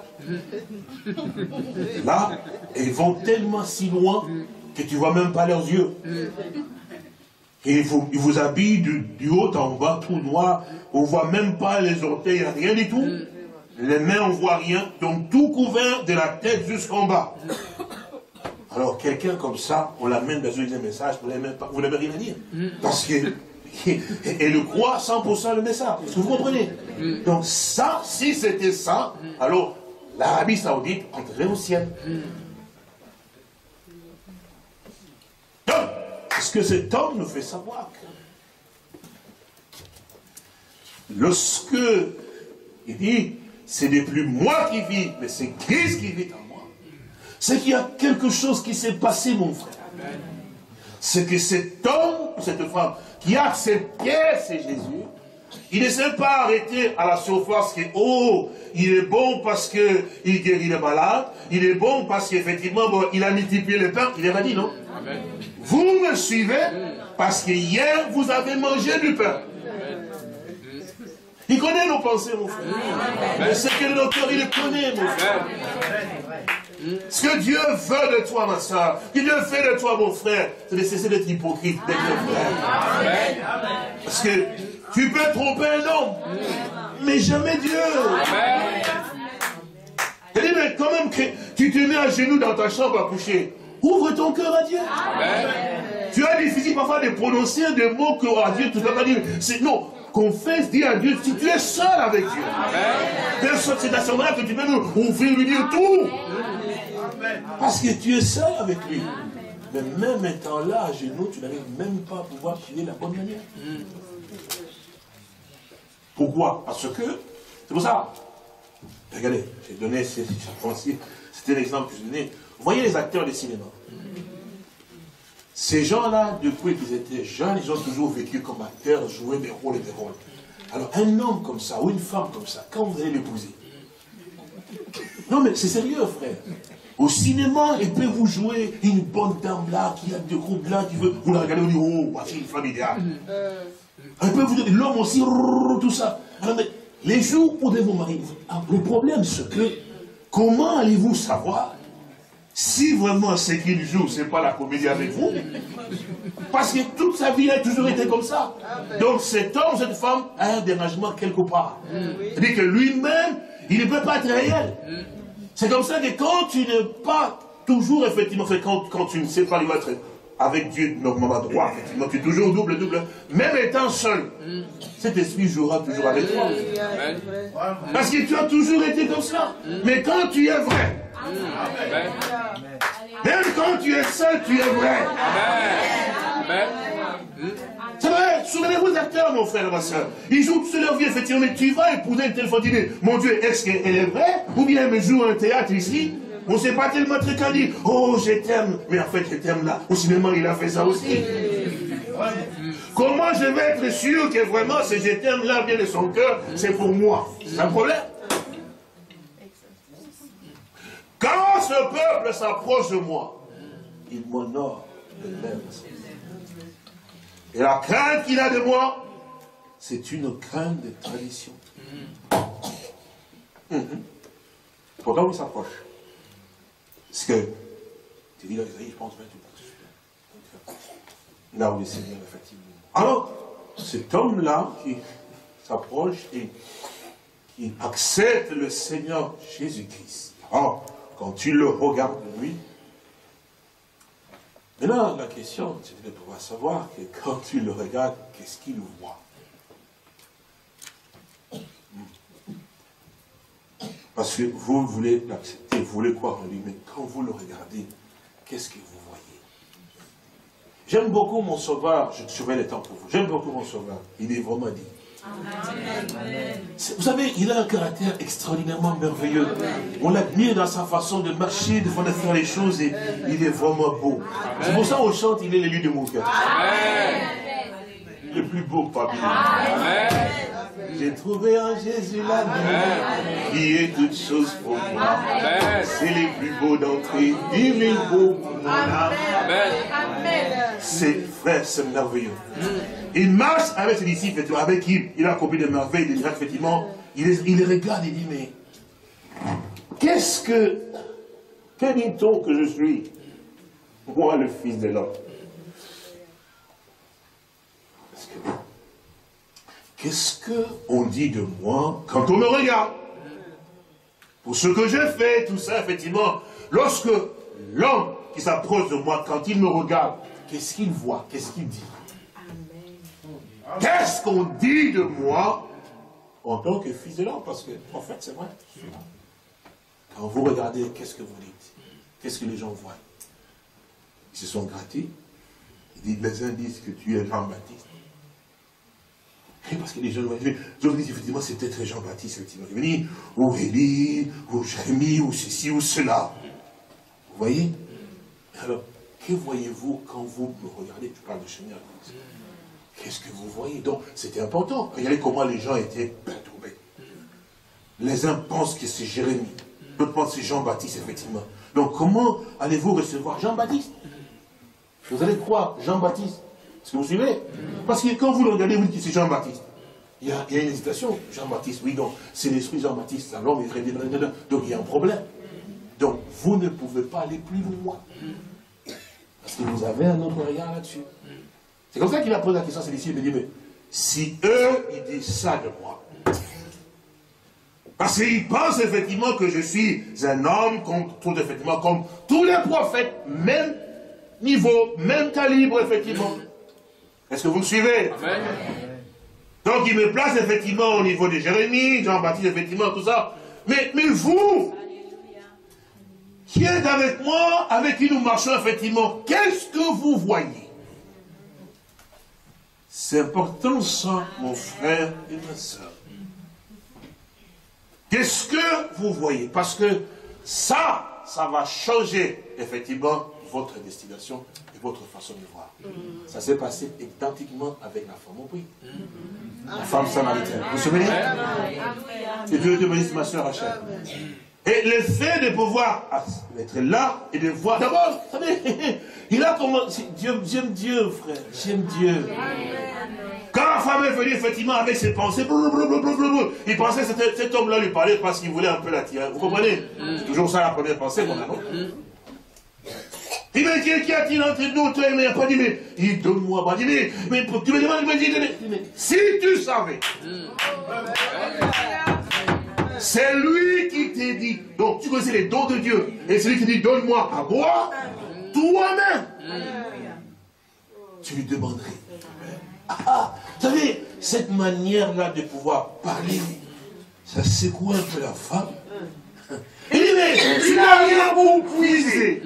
Là, ils vont tellement si loin que tu ne vois même pas leurs yeux. Et ils vous, ils vous habillent du, du haut en bas, tout noir. On ne voit même pas les orteils, rien du tout. Les mains, on ne voit rien. Donc tout couvert de la tête jusqu'en bas. Alors quelqu'un comme ça, on l'amène dans un message, vous n'avez rien à dire. Parce que et le croit cent pour cent le message. Est-ce que vous comprenez? Donc ça, si c'était ça, alors l'Arabie Saoudite entrerait au ciel. Donc, ce que cet homme nous fait savoir que lorsque il dit, ce n'est plus moi qui vis, mais c'est Christ qui vit en moi, c'est qu'il y a quelque chose qui s'est passé, mon frère. C'est que cet homme, cette femme, qui a accepté, c'est Jésus, il ne s'est pas arrêté à la surface que, oh, il est bon parce qu'il guérit les malades, il est bon parce qu'effectivement, bon, il a multiplié les pains, il n'est pas dit, non? Amen. Vous me suivez parce que hier, vous avez mangé du pain. Il connaît nos pensées, mon frère. Ce que le cœur, il le connaît, mon frère. Ce que Dieu veut de toi, ma soeur, ce que Dieu fait de toi, mon frère, c'est de cesser d'être hypocrite, d'être frère. Parce que tu peux tromper un homme, mais jamais Dieu. Je dis, mais quand même que tu te mets à genoux dans ta chambre à coucher, ouvre ton cœur à Dieu. Tu as difficile parfois de prononcer des mots que à Dieu, tu ne peux pas dire. Non, confesse, dis à Dieu, si tu es seul avec Dieu. C'est à ce moment-là que tu peux nous ouvrir, lui dire tout. Parce que tu es seul avec lui. Mais même étant là, à genoux, tu n'arrives même pas à pouvoir prier de la bonne manière. Pourquoi? Parce que, c'est pour ça. Regardez, j'ai donné, c'était l'exemple que je donnais. Vous voyez les acteurs de cinéma. Ces gens-là, depuis qu'ils étaient jeunes, ils ont toujours vécu comme acteurs, joué des rôles et des rôles. Alors, un homme comme ça, ou une femme comme ça, quand vous allez l'épouser, non mais c'est sérieux, frère. Au cinéma, il peut vous jouer une bonne dame là, qui a des groupes là, qui veut, vous la regardez, vous dites, oh, voici une femme idéale. Il peut vous dire, l'homme aussi, tout ça. Alors, mais les jours où vous vous marier, le problème c'est que, comment allez-vous savoir si vraiment ce qu'il joue, ce n'est pas la comédie avec vous? Parce que toute sa vie a toujours été comme ça. Donc cet homme, cette femme, a un dérangement quelque part. C'est-à-dire que lui-même, il ne peut pas être réel. C'est comme ça que quand tu n'es pas toujours, effectivement, quand, quand tu ne sais pas lui être avec Dieu, normalement droit, effectivement, tu es toujours double, double, même étant seul, cet esprit jouera toujours avec toi. Parce que tu as toujours été comme ça. Mais quand tu es vrai, même quand tu es seul, tu es vrai. C'est vrai, souvenez-vous des acteurs, mon frère et ma soeur. Ils jouent toute leur vie, effectivement, mais tu vas épouser une telle femme, mon Dieu, est-ce qu'elle est vraie? Ou bien elle me joue un théâtre ici? On ne sait pas tellement très qu'à dire, oh, je t'aime. Mais en fait, je t'aime là. Au cinéma, il a fait ça aussi. Comment je vais être sûr que vraiment, ce je t'aime là, vient de son cœur, c'est pour moi? C'est un problème. Quand ce peuple s'approche de moi, il m'honore de même. Et la crainte qu'il a de moi, c'est une crainte de tradition. Mmh. Pourquoi il s'approche? Parce que, tu dis là, Isaïe, je pense, là où le Seigneur, effectivement. Alors, cet homme-là qui s'approche et qui accepte le Seigneur Jésus-Christ. Alors, quand tu le regardes de lui, maintenant, la question, c'est de pouvoir savoir que quand tu le regardes, qu'est-ce qu'il voit? Parce que vous voulez l'accepter, vous voulez croire en lui, mais quand vous le regardez, qu'est-ce que vous voyez? J'aime beaucoup mon sauveur, je surveille les temps pour vous, j'aime beaucoup mon sauveur, il est vraiment digne. Vous savez, il a un caractère extraordinairement merveilleux. On l'admire dans sa façon de marcher, de faire les choses, et il est vraiment beau. C'est pour ça qu'on chante, il est l'élu de mon cœur. Le plus beau parmi nous. J'ai trouvé en Jésus l'ami, qui est toute chose pour moi. C'est les plus beaux d'entrée, il est beau pour mon âme. C'est frère, c'est merveilleux. Il marche avec ses disciples, avec qui il a accompli des merveilles, des miracles, effectivement. Il les, il les regarde et dit, mais qu'est-ce que, que dit-on que je suis, moi le Fils de l'homme? Qu'est-ce qu'on dit de moi quand on me regarde? Pour ce que j'ai fait, tout ça, effectivement, lorsque l'homme qui s'approche de moi, quand il me regarde, qu'est-ce qu'il voit? Qu'est-ce qu'il dit? Qu'est-ce qu'on dit de moi en tant que fils de l'homme? Parce que, en fait, c'est vrai. Quand vous regardez, qu'est-ce que vous dites? Qu'est-ce que les gens voient? Ils se sont grattés. Ils disent, les uns disent que tu es Jean-Baptiste. Parce que les gens disent, effectivement, c'est peut-être Jean-Baptiste, effectivement. Ou Élie, ou Jérémie, ou ceci, ou cela. Vous voyez? Alors, que voyez-vous quand vous me regardez? Je parle de Seigneur. Qu'est-ce que vous voyez? Donc, c'était important. Regardez comment les gens étaient perturbés. Les uns pensent que c'est Jérémie. D'autres pensent que c'est Jean-Baptiste, effectivement. Donc, comment allez-vous recevoir Jean-Baptiste? Vous allez croire Jean-Baptiste. Est-ce que vous suivez? Parce que quand vous le regardez, vous dites que c'est Jean-Baptiste. Il y, a, il y a une hésitation. Jean-Baptiste, oui, donc, c'est l'esprit Jean-Baptiste. Alors, donc, il y a un problème. Donc, vous ne pouvez pas aller plus loin. Parce que vous avez un autre regard là-dessus. C'est comme ça qu'il a posé la question à ses disciples. Il dit, mais si eux, ils disent ça de moi, parce qu'ils pensent effectivement que je suis un homme comme, tout, effectivement, comme tous les prophètes, même niveau, même calibre, effectivement. Est-ce que vous me suivez? Amen. Donc il me place effectivement au niveau de Jérémie, Jean-Baptiste, effectivement, tout ça. Mais, mais vous, qui êtes avec moi, avec qui nous marchons, effectivement, qu'est-ce que vous voyez? C'est important ça, mon frère et ma soeur. Qu'est-ce que vous voyez? Parce que ça, ça va changer, effectivement, votre destination et votre façon de voir. Ça s'est passé identiquement avec la femme au prix. La femme samaritaine. Vous vous souvenez? Et Dieu te bénisse, ma soeur Rachel. Et le fait de pouvoir être là et de voir, d'abord, vous savez, il a commencé, Dieu, j'aime Dieu, frère, j'aime Dieu. Quand la femme est venue, effectivement, avec ses pensées, blablabla, il pensait que cet, cet homme-là lui parlait parce qu'il voulait un peu l'attirer. Vous comprenez? C'est toujours ça la première pensée, mon ami. Il m'a dit, qui a-t-il entre nous? Toi, il m'a pas dit, mais, il donne-moi, bah, dit, mais, mais, tu me demandes, il m'a dit, mais, si tu savais. C'est lui qui t'a dit. Donc, tu connaissais les dons de Dieu. Et c'est lui qui dit, donne-moi à boire, toi-même. Tu lui demanderais. Ah, vous savez, cette manière-là de pouvoir parler, ça secoue un peu la femme. Il dit, mais tu n'as rien pour puiser.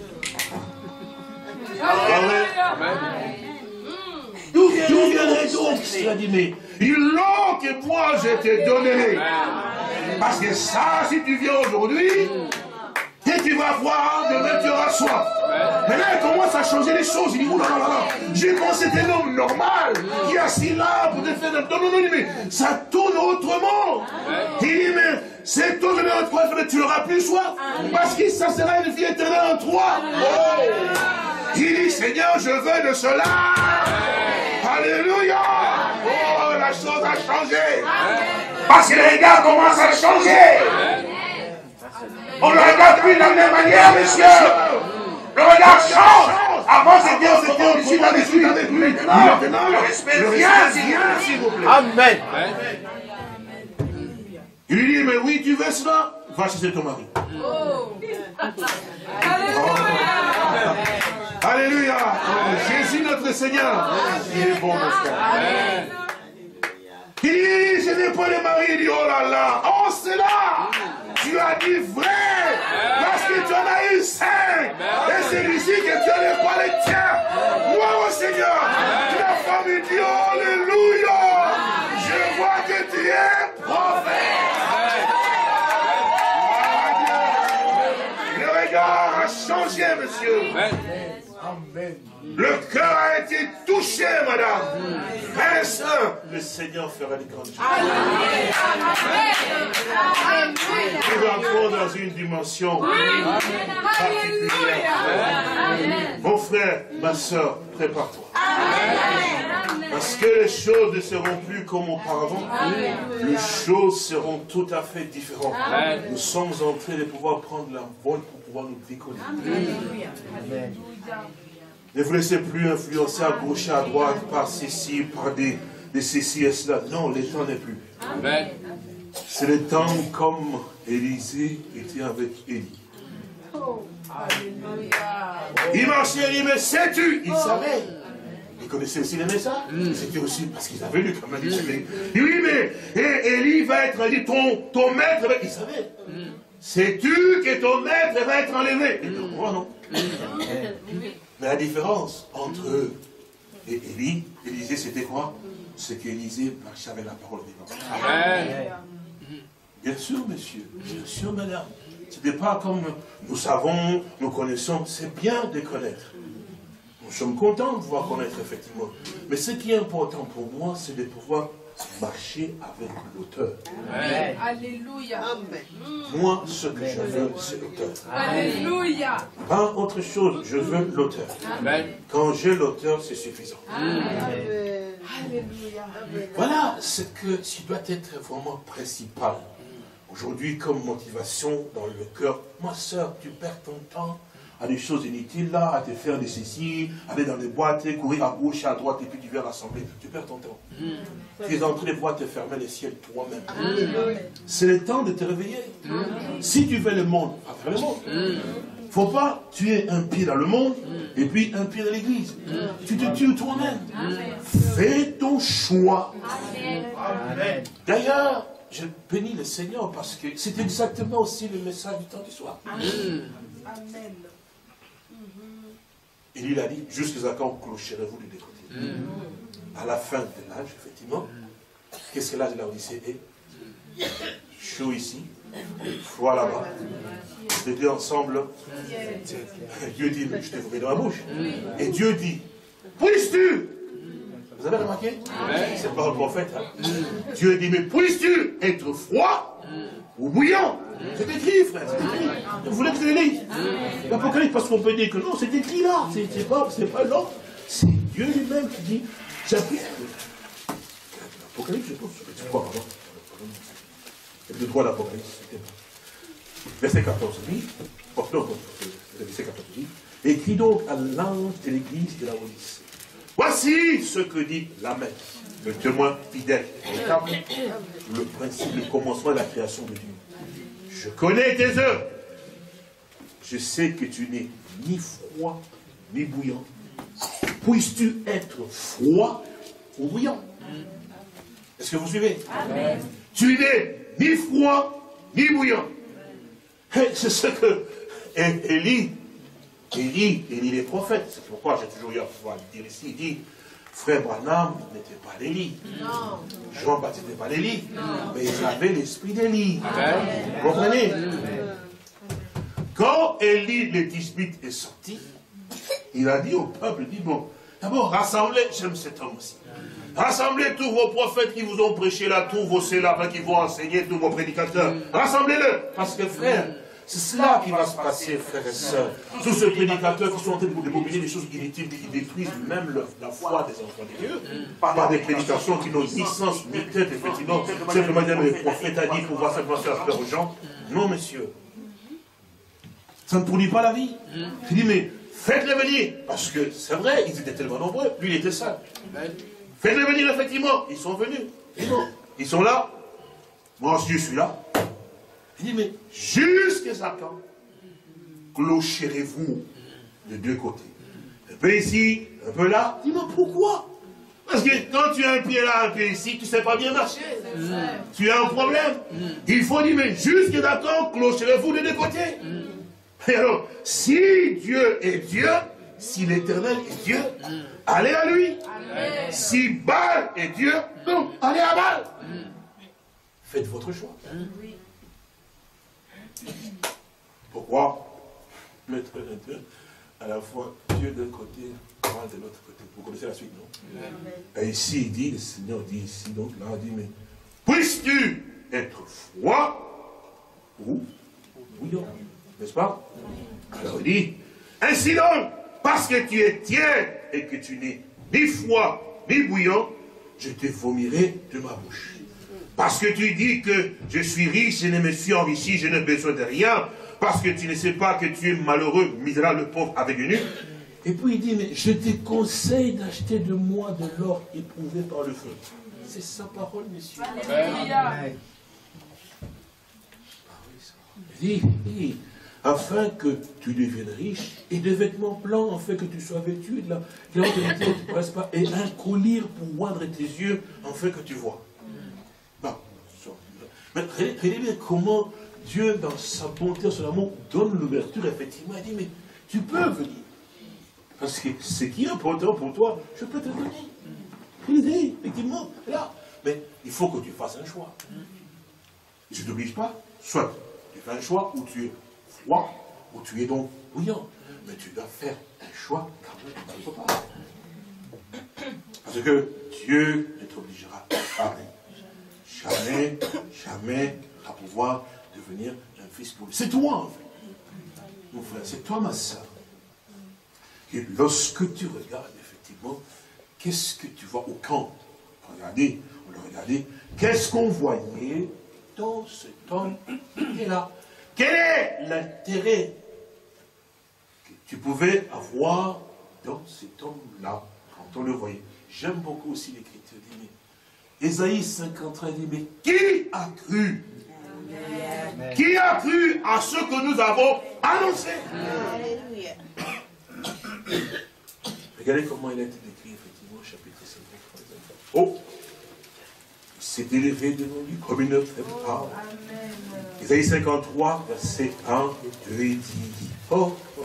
D'où viendrait donc? Il a dit, mais l'eau que moi je te donnerai. Parce que ça, si tu viens aujourd'hui, et tu vas voir, demain tu auras soif. Mais là, il commence à changer les choses. Il dit, oh là là là, j'ai pensé que c'était un homme normal, qui est assis là pour te faire... Non, non, non, mais ça tourne autrement. Il dit, mais c'est toi, tu n'auras plus soif. Parce que ça sera une vie éternelle en toi. Oh. Il dit, Seigneur, je veux de cela. Alléluia. Oh, la chose a changé. Parce que les regards commencent à changer. On ne regarde plus de la même manière, messieurs. Le regard change. Avant, c'était on s'était au-dessus là-dessus avec lui. Maintenant, le respect vient, s'il vous plaît. Amen. Il lui dit, mais oui, tu veux cela? Va chercher ton mari. Oh. Alléluia. Oh, Jésus notre Seigneur. Il est bon, mon frère. Il dit, ce n'est pas le mari, il dit, oh là là, oh c'est là. Tu as dit vrai, parce que tu en as eu cinq. Et celui-ci que tu n'es pas le tien. Moi, mon Seigneur, la femme dit, oh, alléluia. Je vois que tu es prophète. Le regard a changé, monsieur. Amen. Le cœur a été touché, madame. Est-ce le Seigneur fera des grandes choses. Tu vas encore dans une dimension particulière. Mon frère, ma soeur, prépare-toi. Parce que les choses ne seront plus comme auparavant. Les choses seront tout à fait différentes. Nous sommes en train de pouvoir prendre la vol pour pouvoir nous décoller. Amen. Ne vous laissez plus influencer à gauche et à droite par ceci, par des, des ceci et cela. Non, le temps n'est plus. Amen. C'est le temps comme Élisée était avec Élie. Il marchait, il dit, mais sais-tu? Il savait. Il connaissait aussi les messages. C'était aussi parce qu'ils avaient lu quand même. Il dit, oui, mais et, Élie va être, il dit, ton, ton maître, il savait. Sais-tu que ton maître va être enlevé? Il dit, oh non. Mais la différence entre eux et Élie, Élisée, c'était quoi? C'est qu'Élisée marchait avec la parole de Dieu. Amen. Bien sûr, monsieur. Bien sûr, madame. Ce n'est pas comme nous savons, nous connaissons. C'est bien de connaître. Nous sommes contents de pouvoir connaître, effectivement. Mais ce qui est important pour moi, c'est de pouvoir marcher avec l'auteur. Alléluia. Moi, ce que je veux, c'est l'auteur. Alléluia. Pas autre chose, je veux l'auteur. Quand j'ai l'auteur, c'est suffisant. Alléluia. Voilà ce que ce doit être vraiment principal. Aujourd'hui, comme motivation dans le cœur, ma soeur, tu perds ton temps à des choses inutiles là, à te faire des ceci, aller dans les boîtes, courir à gauche, à droite, et puis tu viens à l'assemblée. Tu perds ton temps. Mm. Tu es en train de voir te fermer les ciels toi-même. Mm. C'est le temps de te réveiller. Mm. Si tu veux le monde, va faire le monde. Il ne faut pas tuer un pied dans le monde et puis un pied dans l'église. Mm. Tu te tues toi-même. Fais ton choix. Amen. D'ailleurs, je bénis le Seigneur parce que c'est exactement aussi le message du temps du soir. Amen. Amen. Et lui, il a dit, jusqu'à quand clocherez-vous de deux côtés? Mm. À la fin de l'âge, effectivement, mm. qu'est-ce que l'âge de la Odyssée est? Chaud ici, froid là-bas. Les deux ensemble, Dieu dit, je t'ai vomi dans la bouche. Mm. Et Dieu dit, puisses-tu? Vous avez remarqué? C'est pas le prophète. Hein? Mm. Dieu dit, mais puisses-tu être froid ou bouillant? C'est écrit, frère, c'est écrit. Vous voulez que je le lise? L'Apocalypse, parce qu'on peut dire que non, c'est écrit là. C'est pas, pas l'homme. C'est Dieu lui-même qui dit, j'appuie. L'Apocalypse, je pense, c'est quoi, pardon? Le droit d'Apocalypse, c'était pas. Verset quatorze dit, oh non, verset quatorze dit, écrit donc à l'ange de l'église de la Odyssée. Voici ce que dit l'Amen, le témoin fidèle, véritable, le principe, le commencement de la création de Dieu. Je connais tes œuvres. Je sais que tu n'es ni froid, ni bouillant. Puisses-tu être froid ou bouillant? Est-ce que vous suivez? Amen. Tu n'es ni froid, ni bouillant. C'est ce que Élie, Élie, Élie les prophètes, c'est pourquoi j'ai toujours eu à pouvoir le dire ici, il dit, frère Branham n'était pas l'Élie. Jean-Baptiste n'était pas l'Élie. Mais ils avaient l'esprit d'Élie. Vous comprenez? Quand Élie le dix-huit est sorti, il a dit au peuple, il dit, bon, d'abord, rassemblez, j'aime cet homme aussi. Rassemblez tous vos prophètes qui vous ont prêché là, tous vos célèbres qui vont enseigner, tous vos prédicateurs. Rassemblez-le. Parce que frère, c'est cela qui va se passer, frères et sœurs. Tous ces prédicateurs qui sont en train de mobiliser des choses inutiles, qui détruisent même le, la foi des enfants de Dieu, par des prédications qui n'ont ni sens, ni tête, effectivement. Simplement dire, le prophète a dit pour pouvoir simplement faire peur aux gens. Non, messieurs. Ça ne produit pas la vie. Il dit, mais faites-les venir. Parce que c'est vrai, ils étaient tellement nombreux. Lui, il était seul. Faites-les venir, effectivement. Ils sont venus. Ils sont là. Moi aussi, je suis là. Il dit, mais jusqu'à quand clocherez-vous de deux côtés? Un peu ici, un peu là. Il dit, mais pourquoi? Parce que quand tu as un pied là, un pied ici, tu ne sais pas bien marcher. Tu as un problème. Il faut dire, mais jusque d'accord, clochez-vous de deux côtés. Et alors, si Dieu est Dieu, si l'Éternel est Dieu, allez à lui. Amen. Si Baal est Dieu, donc allez à Baal. Faites votre choix. Oui. Pourquoi mettre à la fois Dieu d'un côté, Baal de l'autre côté? Vous connaissez la suite, non? Amen. Et ici, il dit, le Seigneur dit ici, donc là, il dit, mais puisses-tu être froid ou bouillant? N'est-ce pas? Alors il dit, ainsi donc, parce que tu es tiède et que tu n'es ni froid ni bouillant, je te vomirai de ma bouche. Parce que tu dis que je suis riche, je ne me suis enrichi, je n'ai besoin de rien, parce que tu ne sais pas que tu es malheureux, misérable, pauvre, aveugle. Et puis il dit, mais je te conseille d'acheter de moi de l'or éprouvé par le feu. C'est sa parole, messieurs. Alléluia. Il dit, oui, afin que tu deviennes riche, et de vêtements blancs, afin que tu sois vêtu, de la vérité, tu ne paraisses pas, et un collier pour oindre tes yeux, afin que tu vois. Bon. Mais regardez bien comment Dieu, dans sa bonté, son amour, donne l'ouverture, effectivement, il dit, mais tu peux venir. Parce que ce qui est important pour toi, je peux te donner. Il dit, effectivement, là. Mais il faut que tu fasses un choix. Je ne t'oblige pas, soit tu fais un choix où tu es froid, où tu es donc bouillant. Mais tu dois faire un choix quand même quelque part. Parce que Dieu ne t'obligera jamais. Jamais, jamais à pouvoir devenir un fils pour lui. C'est toi, en fait. Mon frère, c'est toi, ma soeur. Et lorsque tu regardes, effectivement, qu'est-ce que tu vois au camp? Regardez, on le regardait. Qu'est-ce qu'on voyait dans cet homme qui est là? Quel est l'intérêt que tu pouvais avoir dans cet homme-là quand on le voyait? J'aime beaucoup aussi l'écriture. Ésaïe cinquante-trois dit, mais qui a cru? Amen. Qui a cru à ce que nous avons annoncé? Alléluia. Regardez comment il a été décrit, effectivement, au chapitre cinquante-trois. Oh! Il s'est élevé devant lui comme une faible âme. Ésaïe cinquante-trois, verset un et deux, il dit, oh, oh!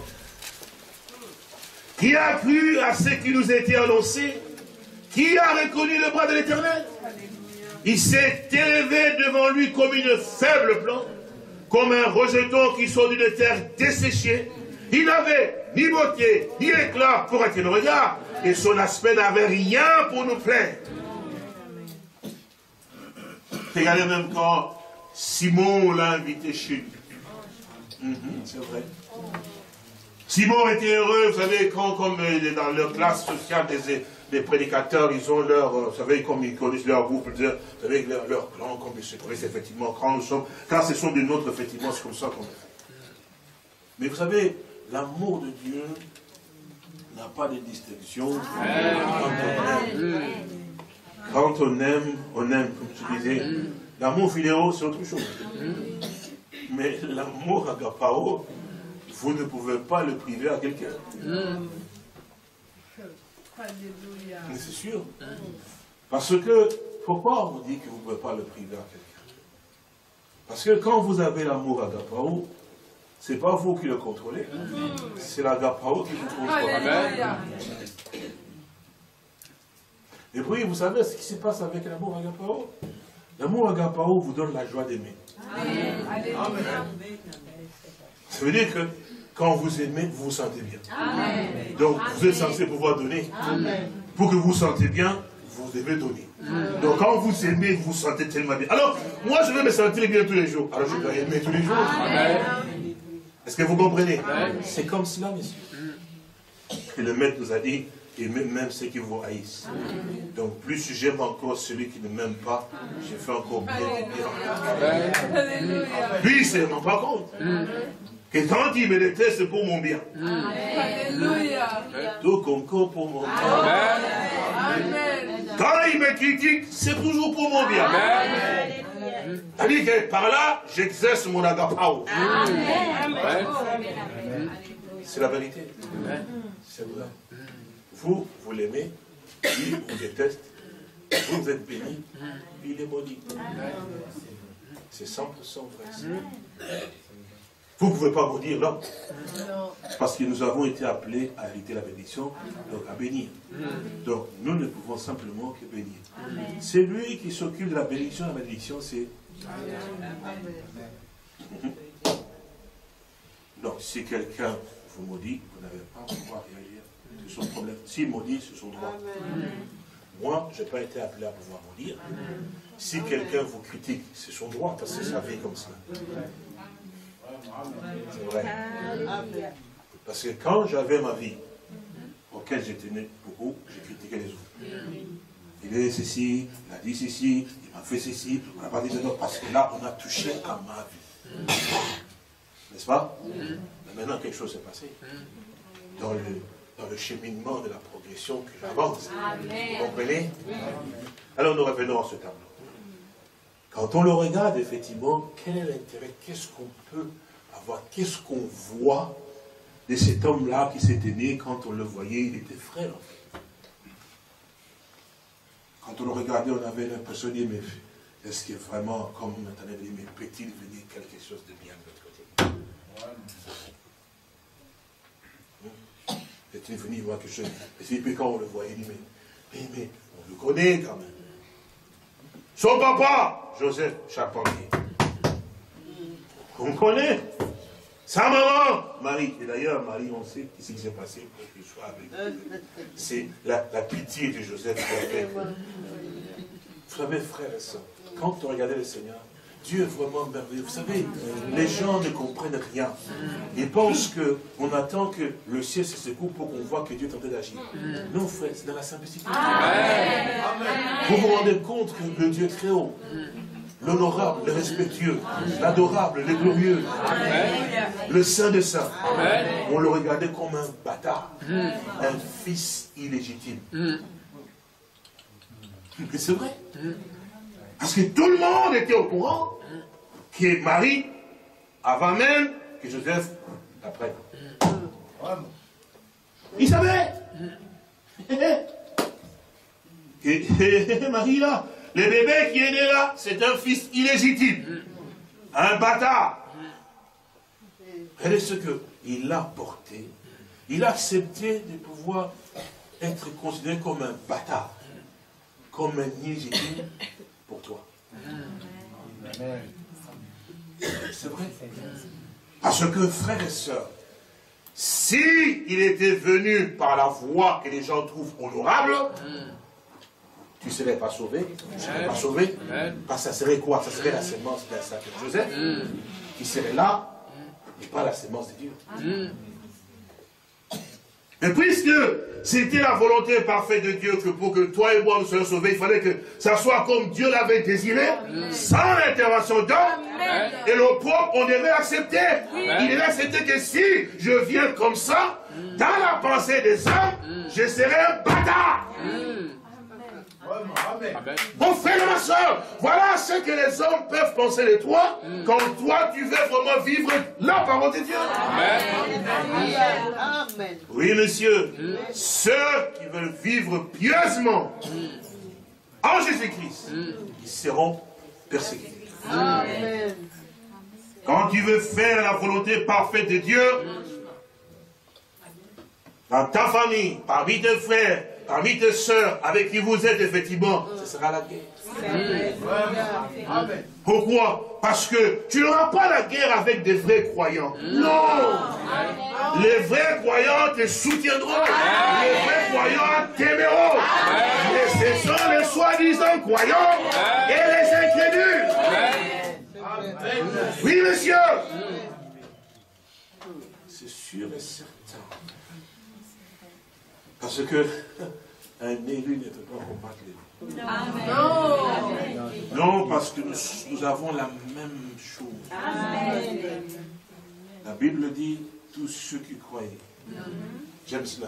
Qui a cru à ce qui nous a été annoncé? Qui a reconnu le bras de l'Éternel? Il s'est élevé devant lui comme une faible plante, comme un rejeton qui sort d'une terre desséchée. Il n'avait ni beauté, ni éclat pour attirer le regard, et son aspect n'avait rien pour nous plaire. Regardez même quand Simon l'a invité chez lui. Mm-hmm, c'est vrai. Simon était heureux, vous savez, quand, comme dans leur classe sociale des, des prédicateurs, ils ont leur, vous savez, comme ils connaissent leur groupe, vous savez, leur, leur clan, comme ils se connaissent effectivement, quand nous sommes, quand ce sont des nôtres, effectivement, c'est comme ça qu'on fait. Mais vous savez, l'amour de Dieu n'a pas de distinction. Quand on aime, on aime, comme tu disais. L'amour fidéo, c'est autre chose. Mais l'amour agapao, vous ne pouvez pas le priver à quelqu'un. Mais c'est sûr. Parce que, pourquoi on dit que vous ne pouvez pas le priver à quelqu'un? Parce que quand vous avez l'amour agapao, ce n'est pas vous qui le contrôlez. C'est l'agapao qui vous contrôle. Amen. Et puis, vous savez ce qui se passe avec l'amour agapao? L'amour agapao vous donne la joie d'aimer. Amen. Amen. Ça veut dire que quand vous aimez, vous vous sentez bien. Amen. Donc, vous êtes censé pouvoir donner. Amen. Pour que vous vous sentez bien, vous devez donner. Amen. Donc, quand vous aimez, vous vous sentez tellement bien. Alors, moi, je veux me sentir bien tous les jours. Alors, je dois aimer tous les jours. Amen. Est-ce que vous comprenez? C'est comme cela, messieurs. Et le maître nous a dit, aimez même ceux qui vous haïssent. Amen. Donc, plus j'aime encore celui qui ne m'aime pas, je fais encore bien et bien. Lui, il ne se rend pas compte. Amen. Que quand il me déteste, c'est pour mon bien. Alléluia. Tout concourt pour mon bien. Amen. Quand il me critique, c'est toujours pour mon bien. C'est-à-dire que par là, j'exerce mon agapao. C'est la vérité. C'est vrai. Vous, vous l'aimez, lui on déteste, vous êtes béni, il est maudit. C'est cent pour cent vrai. Vous ne pouvez pas maudire l'homme. Parce que nous avons été appelés à hériter la bénédiction, donc à bénir. Donc nous ne pouvons simplement que bénir. C'est lui qui s'occupe de la bénédiction. La bénédiction, c'est... Donc si quelqu'un vous maudit, vous n'avez pas à pouvoir réagir. C'est son problème. S'il maudit, c'est son droit. Moi, je n'ai pas été appelé à pouvoir maudire. Si quelqu'un vous critique, c'est son droit, parce que c'est sa vie comme ça. C'est vrai. Parce que quand j'avais ma vie, auquel j'ai tenu beaucoup, j'ai critiqué les autres. Il est ceci, il a dit ceci, il m'a fait ceci, on n'a pas dit de non, parce que là, on a touché à ma vie. N'est-ce pas? Mais maintenant, quelque chose s'est passé. Dans le, dans le cheminement de la progression que j'avance. Vous comprenez? Alors, nous revenons à ce tableau. Quand on le regarde, effectivement, quel est l'intérêt? Qu'est-ce qu'on peut avoir? Qu'est-ce qu'on voit de cet homme-là qui s'était né? Quand on le voyait, il était frère, en fait. Quand on le regardait, on avait l'impression de dire, mais est-ce que vraiment, comme maintenant, dit, mais peut-il venir quelque chose de bien de l'autre côté? Peut-il venir voir quelque chose? Et puis quand on le voyait, il dit, mais, mais, mais on le connaît quand même. Son papa, Joseph Charpentier. On connaît. Sa maman, Marie. Et d'ailleurs, Marie, on sait ce qui s'est passé pour qu'il soit avec nous. C'est la, la pitié de Joseph. Vous savez, frères et sœurs, quand on regardait le Seigneur, Dieu est vraiment merveilleux. Vous savez, les gens ne comprennent rien. Ils pensent qu'on attend que le ciel se secoue pour qu'on voit que Dieu est en train d'agir. Non, frère, c'est dans la simplicité. Amen. Vous vous rendez compte que le Dieu très haut, l'honorable, le respectueux, l'adorable, le glorieux, le saint de saints, on le regardait comme un bâtard, un fils illégitime. Mais c'est vrai. Parce que tout le monde était au courant que Marie, avant même que Joseph l'apprenne. Il savait. Et Marie là, le bébé qui est né là, c'est un fils illégitime. Un bâtard. Regardez ce qu'il a porté. Il a accepté de pouvoir être considéré comme un bâtard. Comme un illégitime. Pour toi. C'est vrai. Parce que, frères et sœurs, si il était venu par la voie que les gens trouvent honorable, tu ne serais pas sauvé. Tu ne serais pas sauvé. Parce que ça serait quoi? Ça serait la sémence d'un certain Joseph qui serait là, et pas la sémence de Dieu. Et puisque c'était la volonté parfaite de Dieu que pour que toi et moi nous soyons sauvés, il fallait que ça soit comme Dieu l'avait désiré, mm. sans l'intervention d'homme. Et le propre, on devait accepter. Amen. Il devait accepter que si je viens comme ça, mm. dans la pensée des hommes, mm. je serai un bâtard. Mm. Mon frère et ma soeur, voilà ce que les hommes peuvent penser de toi mm. quand toi tu veux vraiment vivre la parole de Dieu. Amen. Amen. Oui, monsieur, mm. ceux qui veulent vivre pieusement mm. en Jésus-Christ, mm. ils seront persécutés. Amen. Quand tu veux faire la volonté parfaite de Dieu, mm. dans ta famille, parmi tes frères, parmi tes sœurs, avec qui vous êtes effectivement, ce sera la guerre. Amen. Pourquoi? Parce que tu n'auras pas la guerre avec des vrais croyants. Non. Les vrais croyants te soutiendront. Les vrais croyants t'aimeront. Mais ce sont les soi-disant croyants et les incrédules. Oui, monsieur. C'est sûr et certain. Parce que un élu ne peut pas combattre l'élu. Non. Non, parce que nous, nous avons la même chose. Amen. La Bible dit tous ceux qui croyaient. J'aime cela.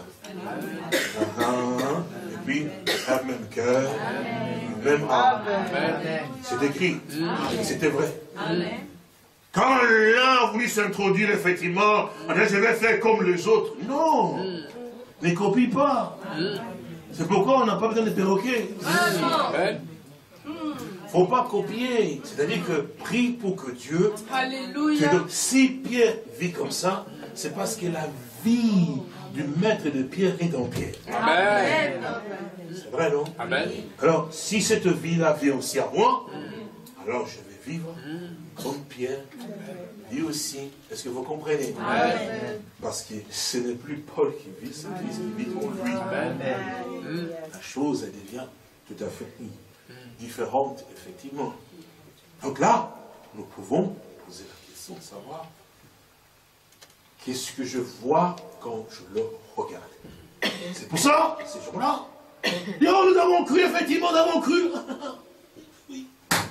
Amen. Et puis, un même cœur, une même âme. C'est écrit. C'était vrai. Amen. Quand l'un a voulu s'introduire, effectivement, on a dit, je vais faire comme les autres. Non. Ne copie pas. C'est pourquoi on n'a pas besoin de perroquets. Ah, Faut pas copier. C'est-à-dire que prie pour que Dieu Alléluia. te donne. Si Pierre vit comme ça, c'est parce que la vie du maître de Pierre est en Pierre. Amen. C'est vrai, non? Amen. Alors, si cette vie-là vient aussi à moi, alors je vais vivre comme Pierre vit aussi. Est-ce que vous comprenez? Amen. Parce que ce n'est plus Paul qui vit, c'est Christ qui vit en lui. La chose, elle devient tout à fait différente, effectivement. Donc là, nous pouvons poser la question de savoir qu'est-ce que je vois quand je le regarde. C'est pour ça, ces jours-là, oh, nous avons cru, effectivement, nous avons cru. Oui.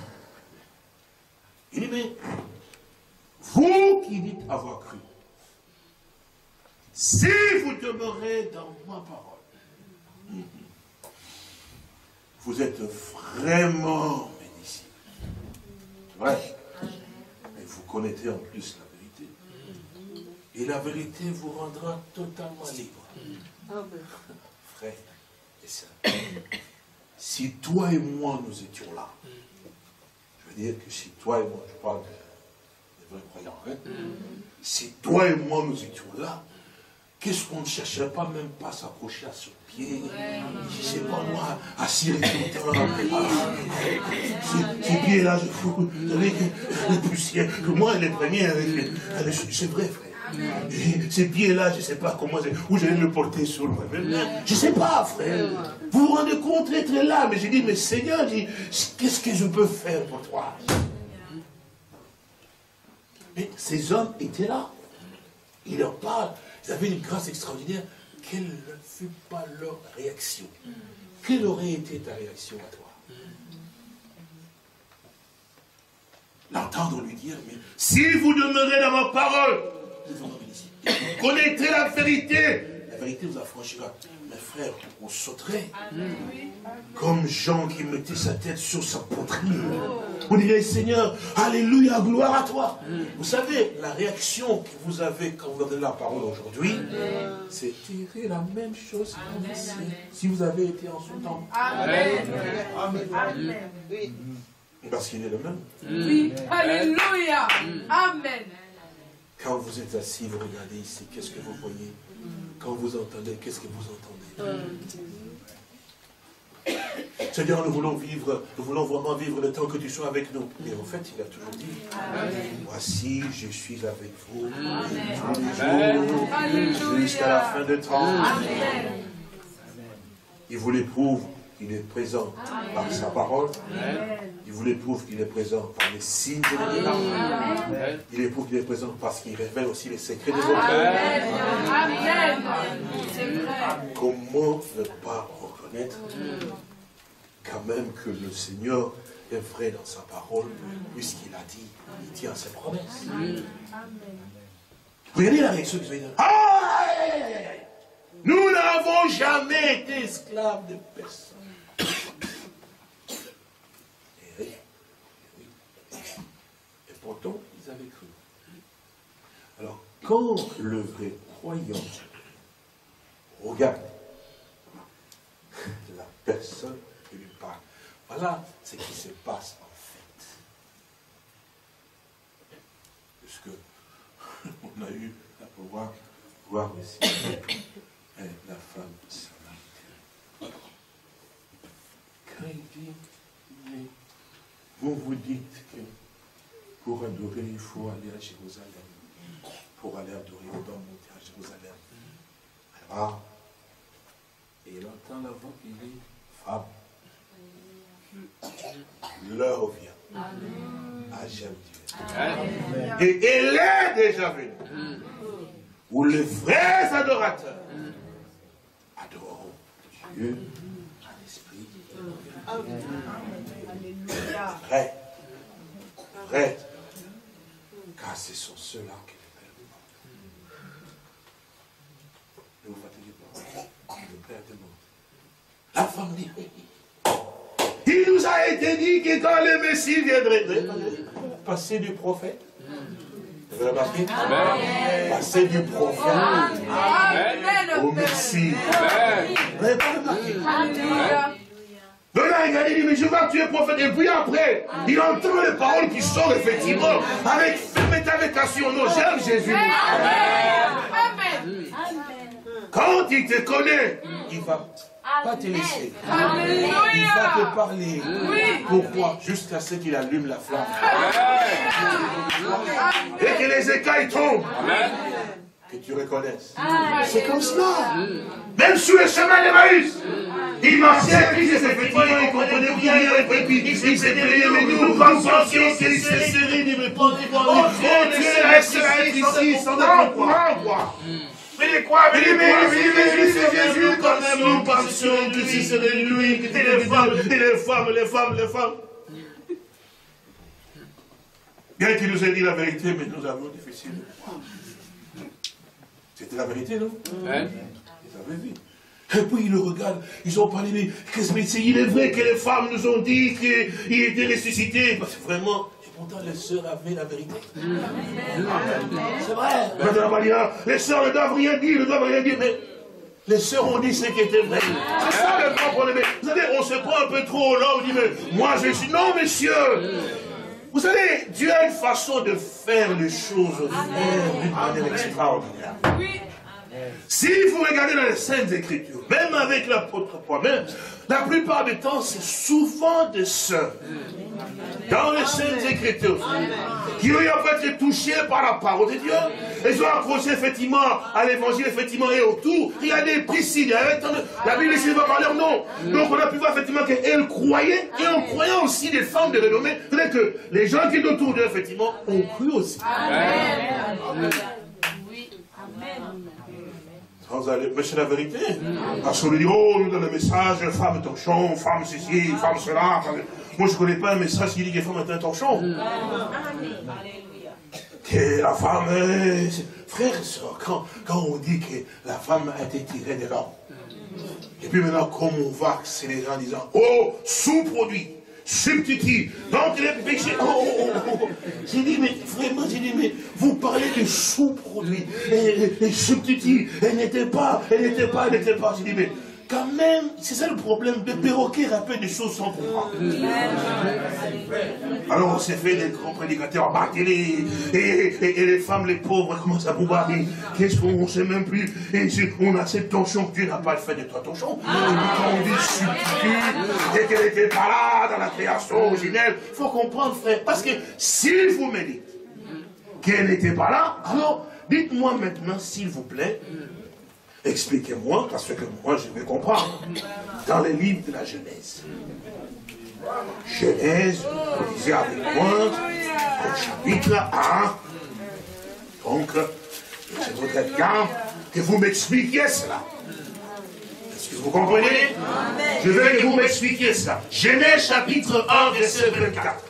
Il dit, mais vous qui dites avoir cru, si vous demeurez dans ma parole, vous êtes vraiment mes disciples. C'est vrai. Mais vous connaissez en plus la vérité. Et la vérité vous rendra totalement libre. Frère et sœur, si toi et moi nous étions là, je veux dire que si toi et moi, je parle des vrais croyants, hein, si toi et moi nous étions là, qu'est-ce qu'on ne chercherait pas même pas à s'accrocher à son pied, je ne sais pas moi, à cirer tout le temps. Ces pieds-là, je fous, vous savez que les poussières, que moi, les premiers, c'est vrai, frère. Ces pieds-là, je ne sais pas comment, où j'allais le porter sur moi. Je ne sais pas, frère. Vous vous rendez compte d'être là, mais j'ai dit, mais Seigneur, qu'est-ce que je peux faire pour toi? Mais ces hommes étaient là. Ils leur parlent. Ils avaient une grâce extraordinaire. Quelle ne fut pas leur réaction? Quelle aurait été ta réaction à toi? L'entendre lui dire, mais si vous demeurez dans ma parole, vous connaîtrez la vérité. La vérité vous affranchira. Mes frères, on sauterait. Comme Jean qui mettait sa tête sur sa poitrine. On dirait, Seigneur, alléluia, gloire à toi. Vous savez, la réaction que vous avez quand vous entendez la parole aujourd'hui, c'est tirer la même chose que vous, si vous avez été en son temps. Amen. Amen. Parce qu'il est le même. Oui. Alléluia. Amen. Quand vous êtes assis, vous regardez ici, qu'est-ce que vous voyez? Quand vous entendez, qu'est-ce que vous entendez? Seigneur, nous voulons vivre, nous voulons vraiment vivre le temps que tu sois avec nous. Et en fait, il a toujours dit, voici, je suis avec vous tous les jours, jusqu'à la fin de temps. Amen. Il vous l'éprouve, il est présent par sa parole. Il vous l'éprouve qu'il est présent par les signes de l'Église. Il éprouve qu'il est présent parce qu'il révèle aussi les secrets de vos cœurs. Amen. C'est vrai. Comment ne pas reconnaître quand même que le Seigneur est vrai dans sa parole, puisqu'il a dit, il tient ses promesses. Regardez la réaction qu'ils ont dit. Ah, nous n'avons jamais été esclaves de personne. Et, et pourtant, ils avaient cru. Alors, quand le vrai croyant regarde la personne qui lui parle, voilà ce qui se passe en fait. Puisque on a eu à pouvoir voir aussi la femme samaritaine. Quand il dit, mais vous vous dites que pour adorer, il faut aller à Jérusalem. Pour aller adorer, on doit monter à Jérusalem. Alors, et il entend la voix qui dit, femme, l'heure vient. Ah, j'aime Dieu. Et elle est déjà venue. Où les vrais adorateurs adoreront Dieu en esprit. Vrai. Vrai. Car ce sont ceux-là que le Père demande. Ne vous fatiguez pas. Le Père demande. La femme dit, il nous a été dit que quand le Messie viendrait, passer du prophète, Vous avez remarqué? Passer du prophète au Messie. Vous n'avez pas remarqué? Donc là, il a dit, mais je vois que tu es prophète. Et puis après, il entend les paroles qui sortent effectivement avec métavécation. Non, j'aime Jésus. Quand il te connaît, il ne va pas te laisser. Il va te parler. Pourquoi? Jusqu'à ce qu'il allume la flamme. Et que les écailles tombent. Que tu reconnaisses. C'est comme cela. Même sur le chemin d'Emmaüs. Il marchait, puis effectivement, il comprenait bien, et puis il s'était payé, mais nous pensions qu'il s'est serré de répondre. Oh Dieu, laisse être ici, sans être quoi. Mais les quoi, mais les mais c'est Jésus, quand même, nous pensions que si c'était lui, que c'était les femmes, et les femmes, les femmes, les femmes. Bien qu'il nous ait dit la vérité, mais nous avons difficile de croire. C'était la vérité, non? Ils avaient vu. Et puis ils le regardent, ils ont parlé, mais il est vrai que les femmes nous ont dit qu'il était ressuscité. Parce que vraiment, et pourtant les sœurs avaient la vérité. C'est vrai. Maintenant, on va dire, les sœurs ne doivent rien dire, ne doivent rien dire, mais les sœurs ont dit ce qui était vrai. C'est ça le grand problème. Vous savez, on se prend un peu trop là, on dit, mais moi je suis. Non, monsieur. Vous savez, Dieu a une façon de faire les choses d'une manière extraordinaire. Oui. Si vous regardez dans les Saintes Écritures, même avec l'apôtre Paul, même, la plupart du temps, c'est souvent des sœurs. Dans les Saintes Écritures, qui ont été touchés par la parole de Dieu, ils ont accroché effectivement à l'évangile, effectivement, et autour. Regardez Priscille, la Bible ici ne va pas leur nom. Donc on a pu voir effectivement qu'elles croyaient, et en croyant aussi des femmes de renommée, c'est-à-dire que les gens qui étaient autour d'eux, effectivement, ont cru aussi. Amen. Amen. Mais c'est la vérité. Parce qu'on lui dit, oh, nous donne le message, femme torchon, femme ceci, femme cela. Moi, je ne connais pas un message qui dit que femme est un torchon. Que la femme est... Frère et soeur, quand, quand on dit que la femme a été tirée de l'homme, et puis maintenant, comme on va accélérer en disant, oh, sous-produit, substitut, donc les péchés. Oh, oh, oh, oh. J'ai dit, mais vraiment, j'ai dit, mais vous parlez de sous-produits, et, et, et substitut, elle n'était pas, elle n'était pas, elle n'était pas. J'ai dit, mais quand même, c'est ça le problème, de perroquer rappelle des choses sans comprendre. Alors on s'est fait des grands prédicateurs à Barthélémy, et, et, et les femmes, les pauvres, commencent à pouvoir dire, qu'est-ce qu'on ne sait même plus, et on a cette tension que Dieu n'a pas fait de toi tension. Et quand on dit substitut, et qu'elle n'était pas là dans la création originelle, il faut comprendre, frère, parce que si vous me dites qu'elle n'était pas là, alors dites-moi maintenant, s'il vous plaît, expliquez-moi, parce que moi je vais comprendre. Dans les livres de la Genèse. Genèse, vous lisez avec moi, au chapitre un. Donc, je voudrais bien que vous m'expliquiez cela. Est-ce que vous comprenez? Je veux que vous m'expliquiez ça. Genèse chapitre un, verset vingt-quatre.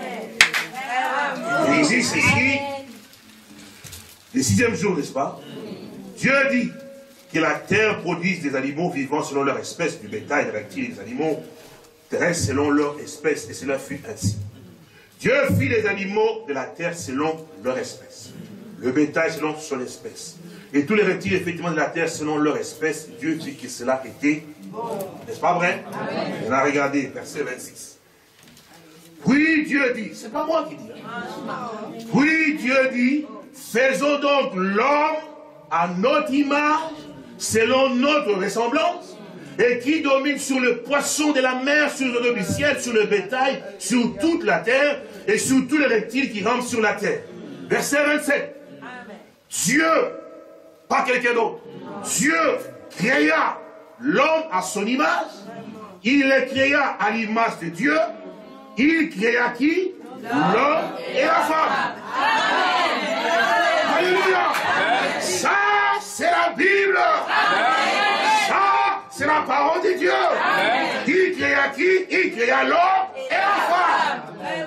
Il dit ceci, le sixième jour, n'est-ce pas? Dieu dit que la terre produise des animaux vivants selon leur espèce, du bétail, des reptiles, des animaux terrestres selon leur espèce, et cela fut ainsi. Dieu fit les animaux de la terre selon leur espèce, le bétail selon son espèce, et tous les reptiles effectivement de la terre selon leur espèce. Dieu dit que cela était bon. N'est-ce pas vrai? On a regardé, verset vingt-six. Puis Dieu dit, c'est pas moi qui dis, puis Dieu dit, faisons donc l'homme à notre image, selon notre ressemblance, et qui domine sur le poisson de la mer, sur le du ciel, sur le bétail, sur toute la terre, et sur tous les reptiles qui rampent sur la terre. Verset vingt-sept. Amen. Dieu, pas quelqu'un d'autre, Dieu créa l'homme à son image, il le créa à l'image de Dieu, il créa qui? L'homme et la femme. Alléluia. Ça, c'est la Bible. Amen. Ça, c'est la parole de Dieu. Amen. Il créa qui? Il créa l'homme et la femme.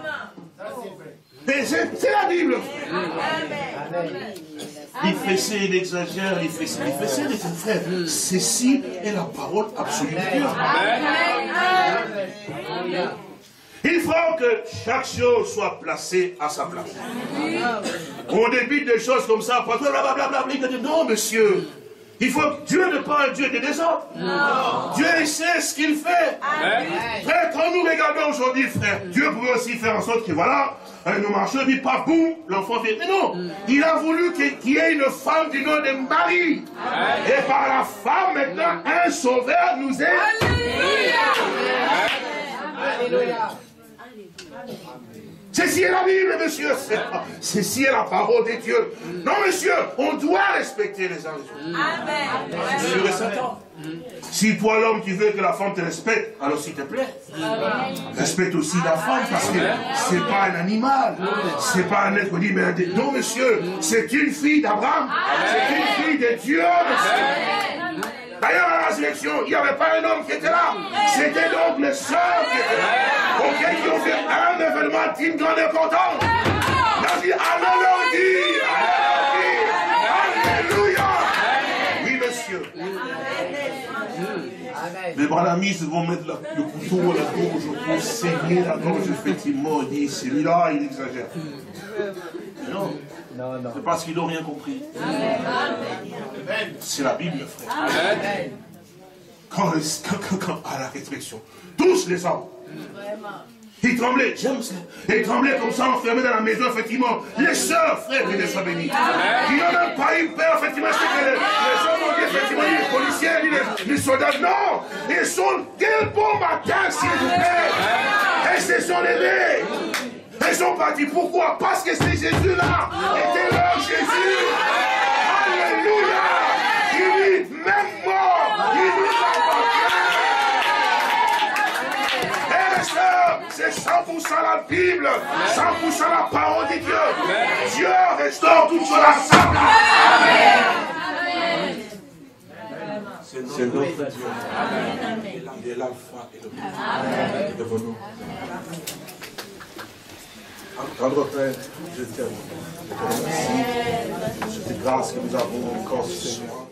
Mais c'est la Bible. Amen. Il fait ça, il exagère, il fait ça, il fait ça, les frères. Ceci est la parole absolue de Dieu. Amen. Il faut que chaque chose soit placée à sa place. On débite des choses comme ça, blablabla, non, monsieur. Il faut, Dieu n'est pas un Dieu de désordre. Non. Dieu sait ce qu'il fait. Amen. Frère, quand nous regardons aujourd'hui, frère, Dieu pouvait aussi faire en sorte que voilà, nous marchons, dit pas boum, l'enfant vient. Mais non, mm. il a voulu qu'il y ait une femme du nom de Marie. Amen. Et par la femme, maintenant, un sauveur nous est. Alléluia. Alléluia. Ceci est la Bible, monsieur. Ceci est la parole de Dieu. Non, monsieur, on doit respecter les uns les autres. Amen. C'est sûr et certain. Si toi, l'homme, tu veux que la femme te respecte, alors s'il te plaît, Amen. Respecte aussi la femme, parce que c'est pas un animal. C'est pas un être dit, mais non, monsieur, c'est une fille d'Abraham. C'est une fille de Dieu, monsieur. D'ailleurs, à la résurrection, il n'y avait pas un homme qui était là. C'était donc les sœurs qui étaient là. Auxquels qui ont fait un événement d'une grande importance. Il a dit, allons leur dire, allons leur dire, alléluia. Oui, monsieur. Les branamis vont mettre la, le couteau à la gorge pour saigner la gorge, effectivement. Il dit, celui-là, il exagère. Non. Non, non. C'est parce qu'ils n'ont rien compris. C'est la Bible, frère. Amen. Quand, quand, quand, à la résurrection, tous les hommes, ils tremblaient, j'aime ça. Ils tremblaient comme ça, enfermés dans la maison, effectivement. Les sœurs, frères, les soient bénis. Ils n'ont même pas eu peur, effectivement. Que les, les hommes ont dit, effectivement, les policiers, les, les soldats, non. Ils sont, quel bon matin, s'il vous plaît. Ils se sont levés. Ils sont partis. Pourquoi? Parce que c'est Jésus-là. Était leur Jésus. Alléluia. Il dit, même mort, il nous appartient. Et les sœurs, c'est cent pour cent la Bible, cent pour cent la parole de Dieu. Dieu restaure toute chose à sa place. C'est notre Dieu. Il est l'alpha et l'oméga. Devenons. Tendre Père, je t'aime. Je te remercie. Je te grâce que nous avons encore, Seigneur.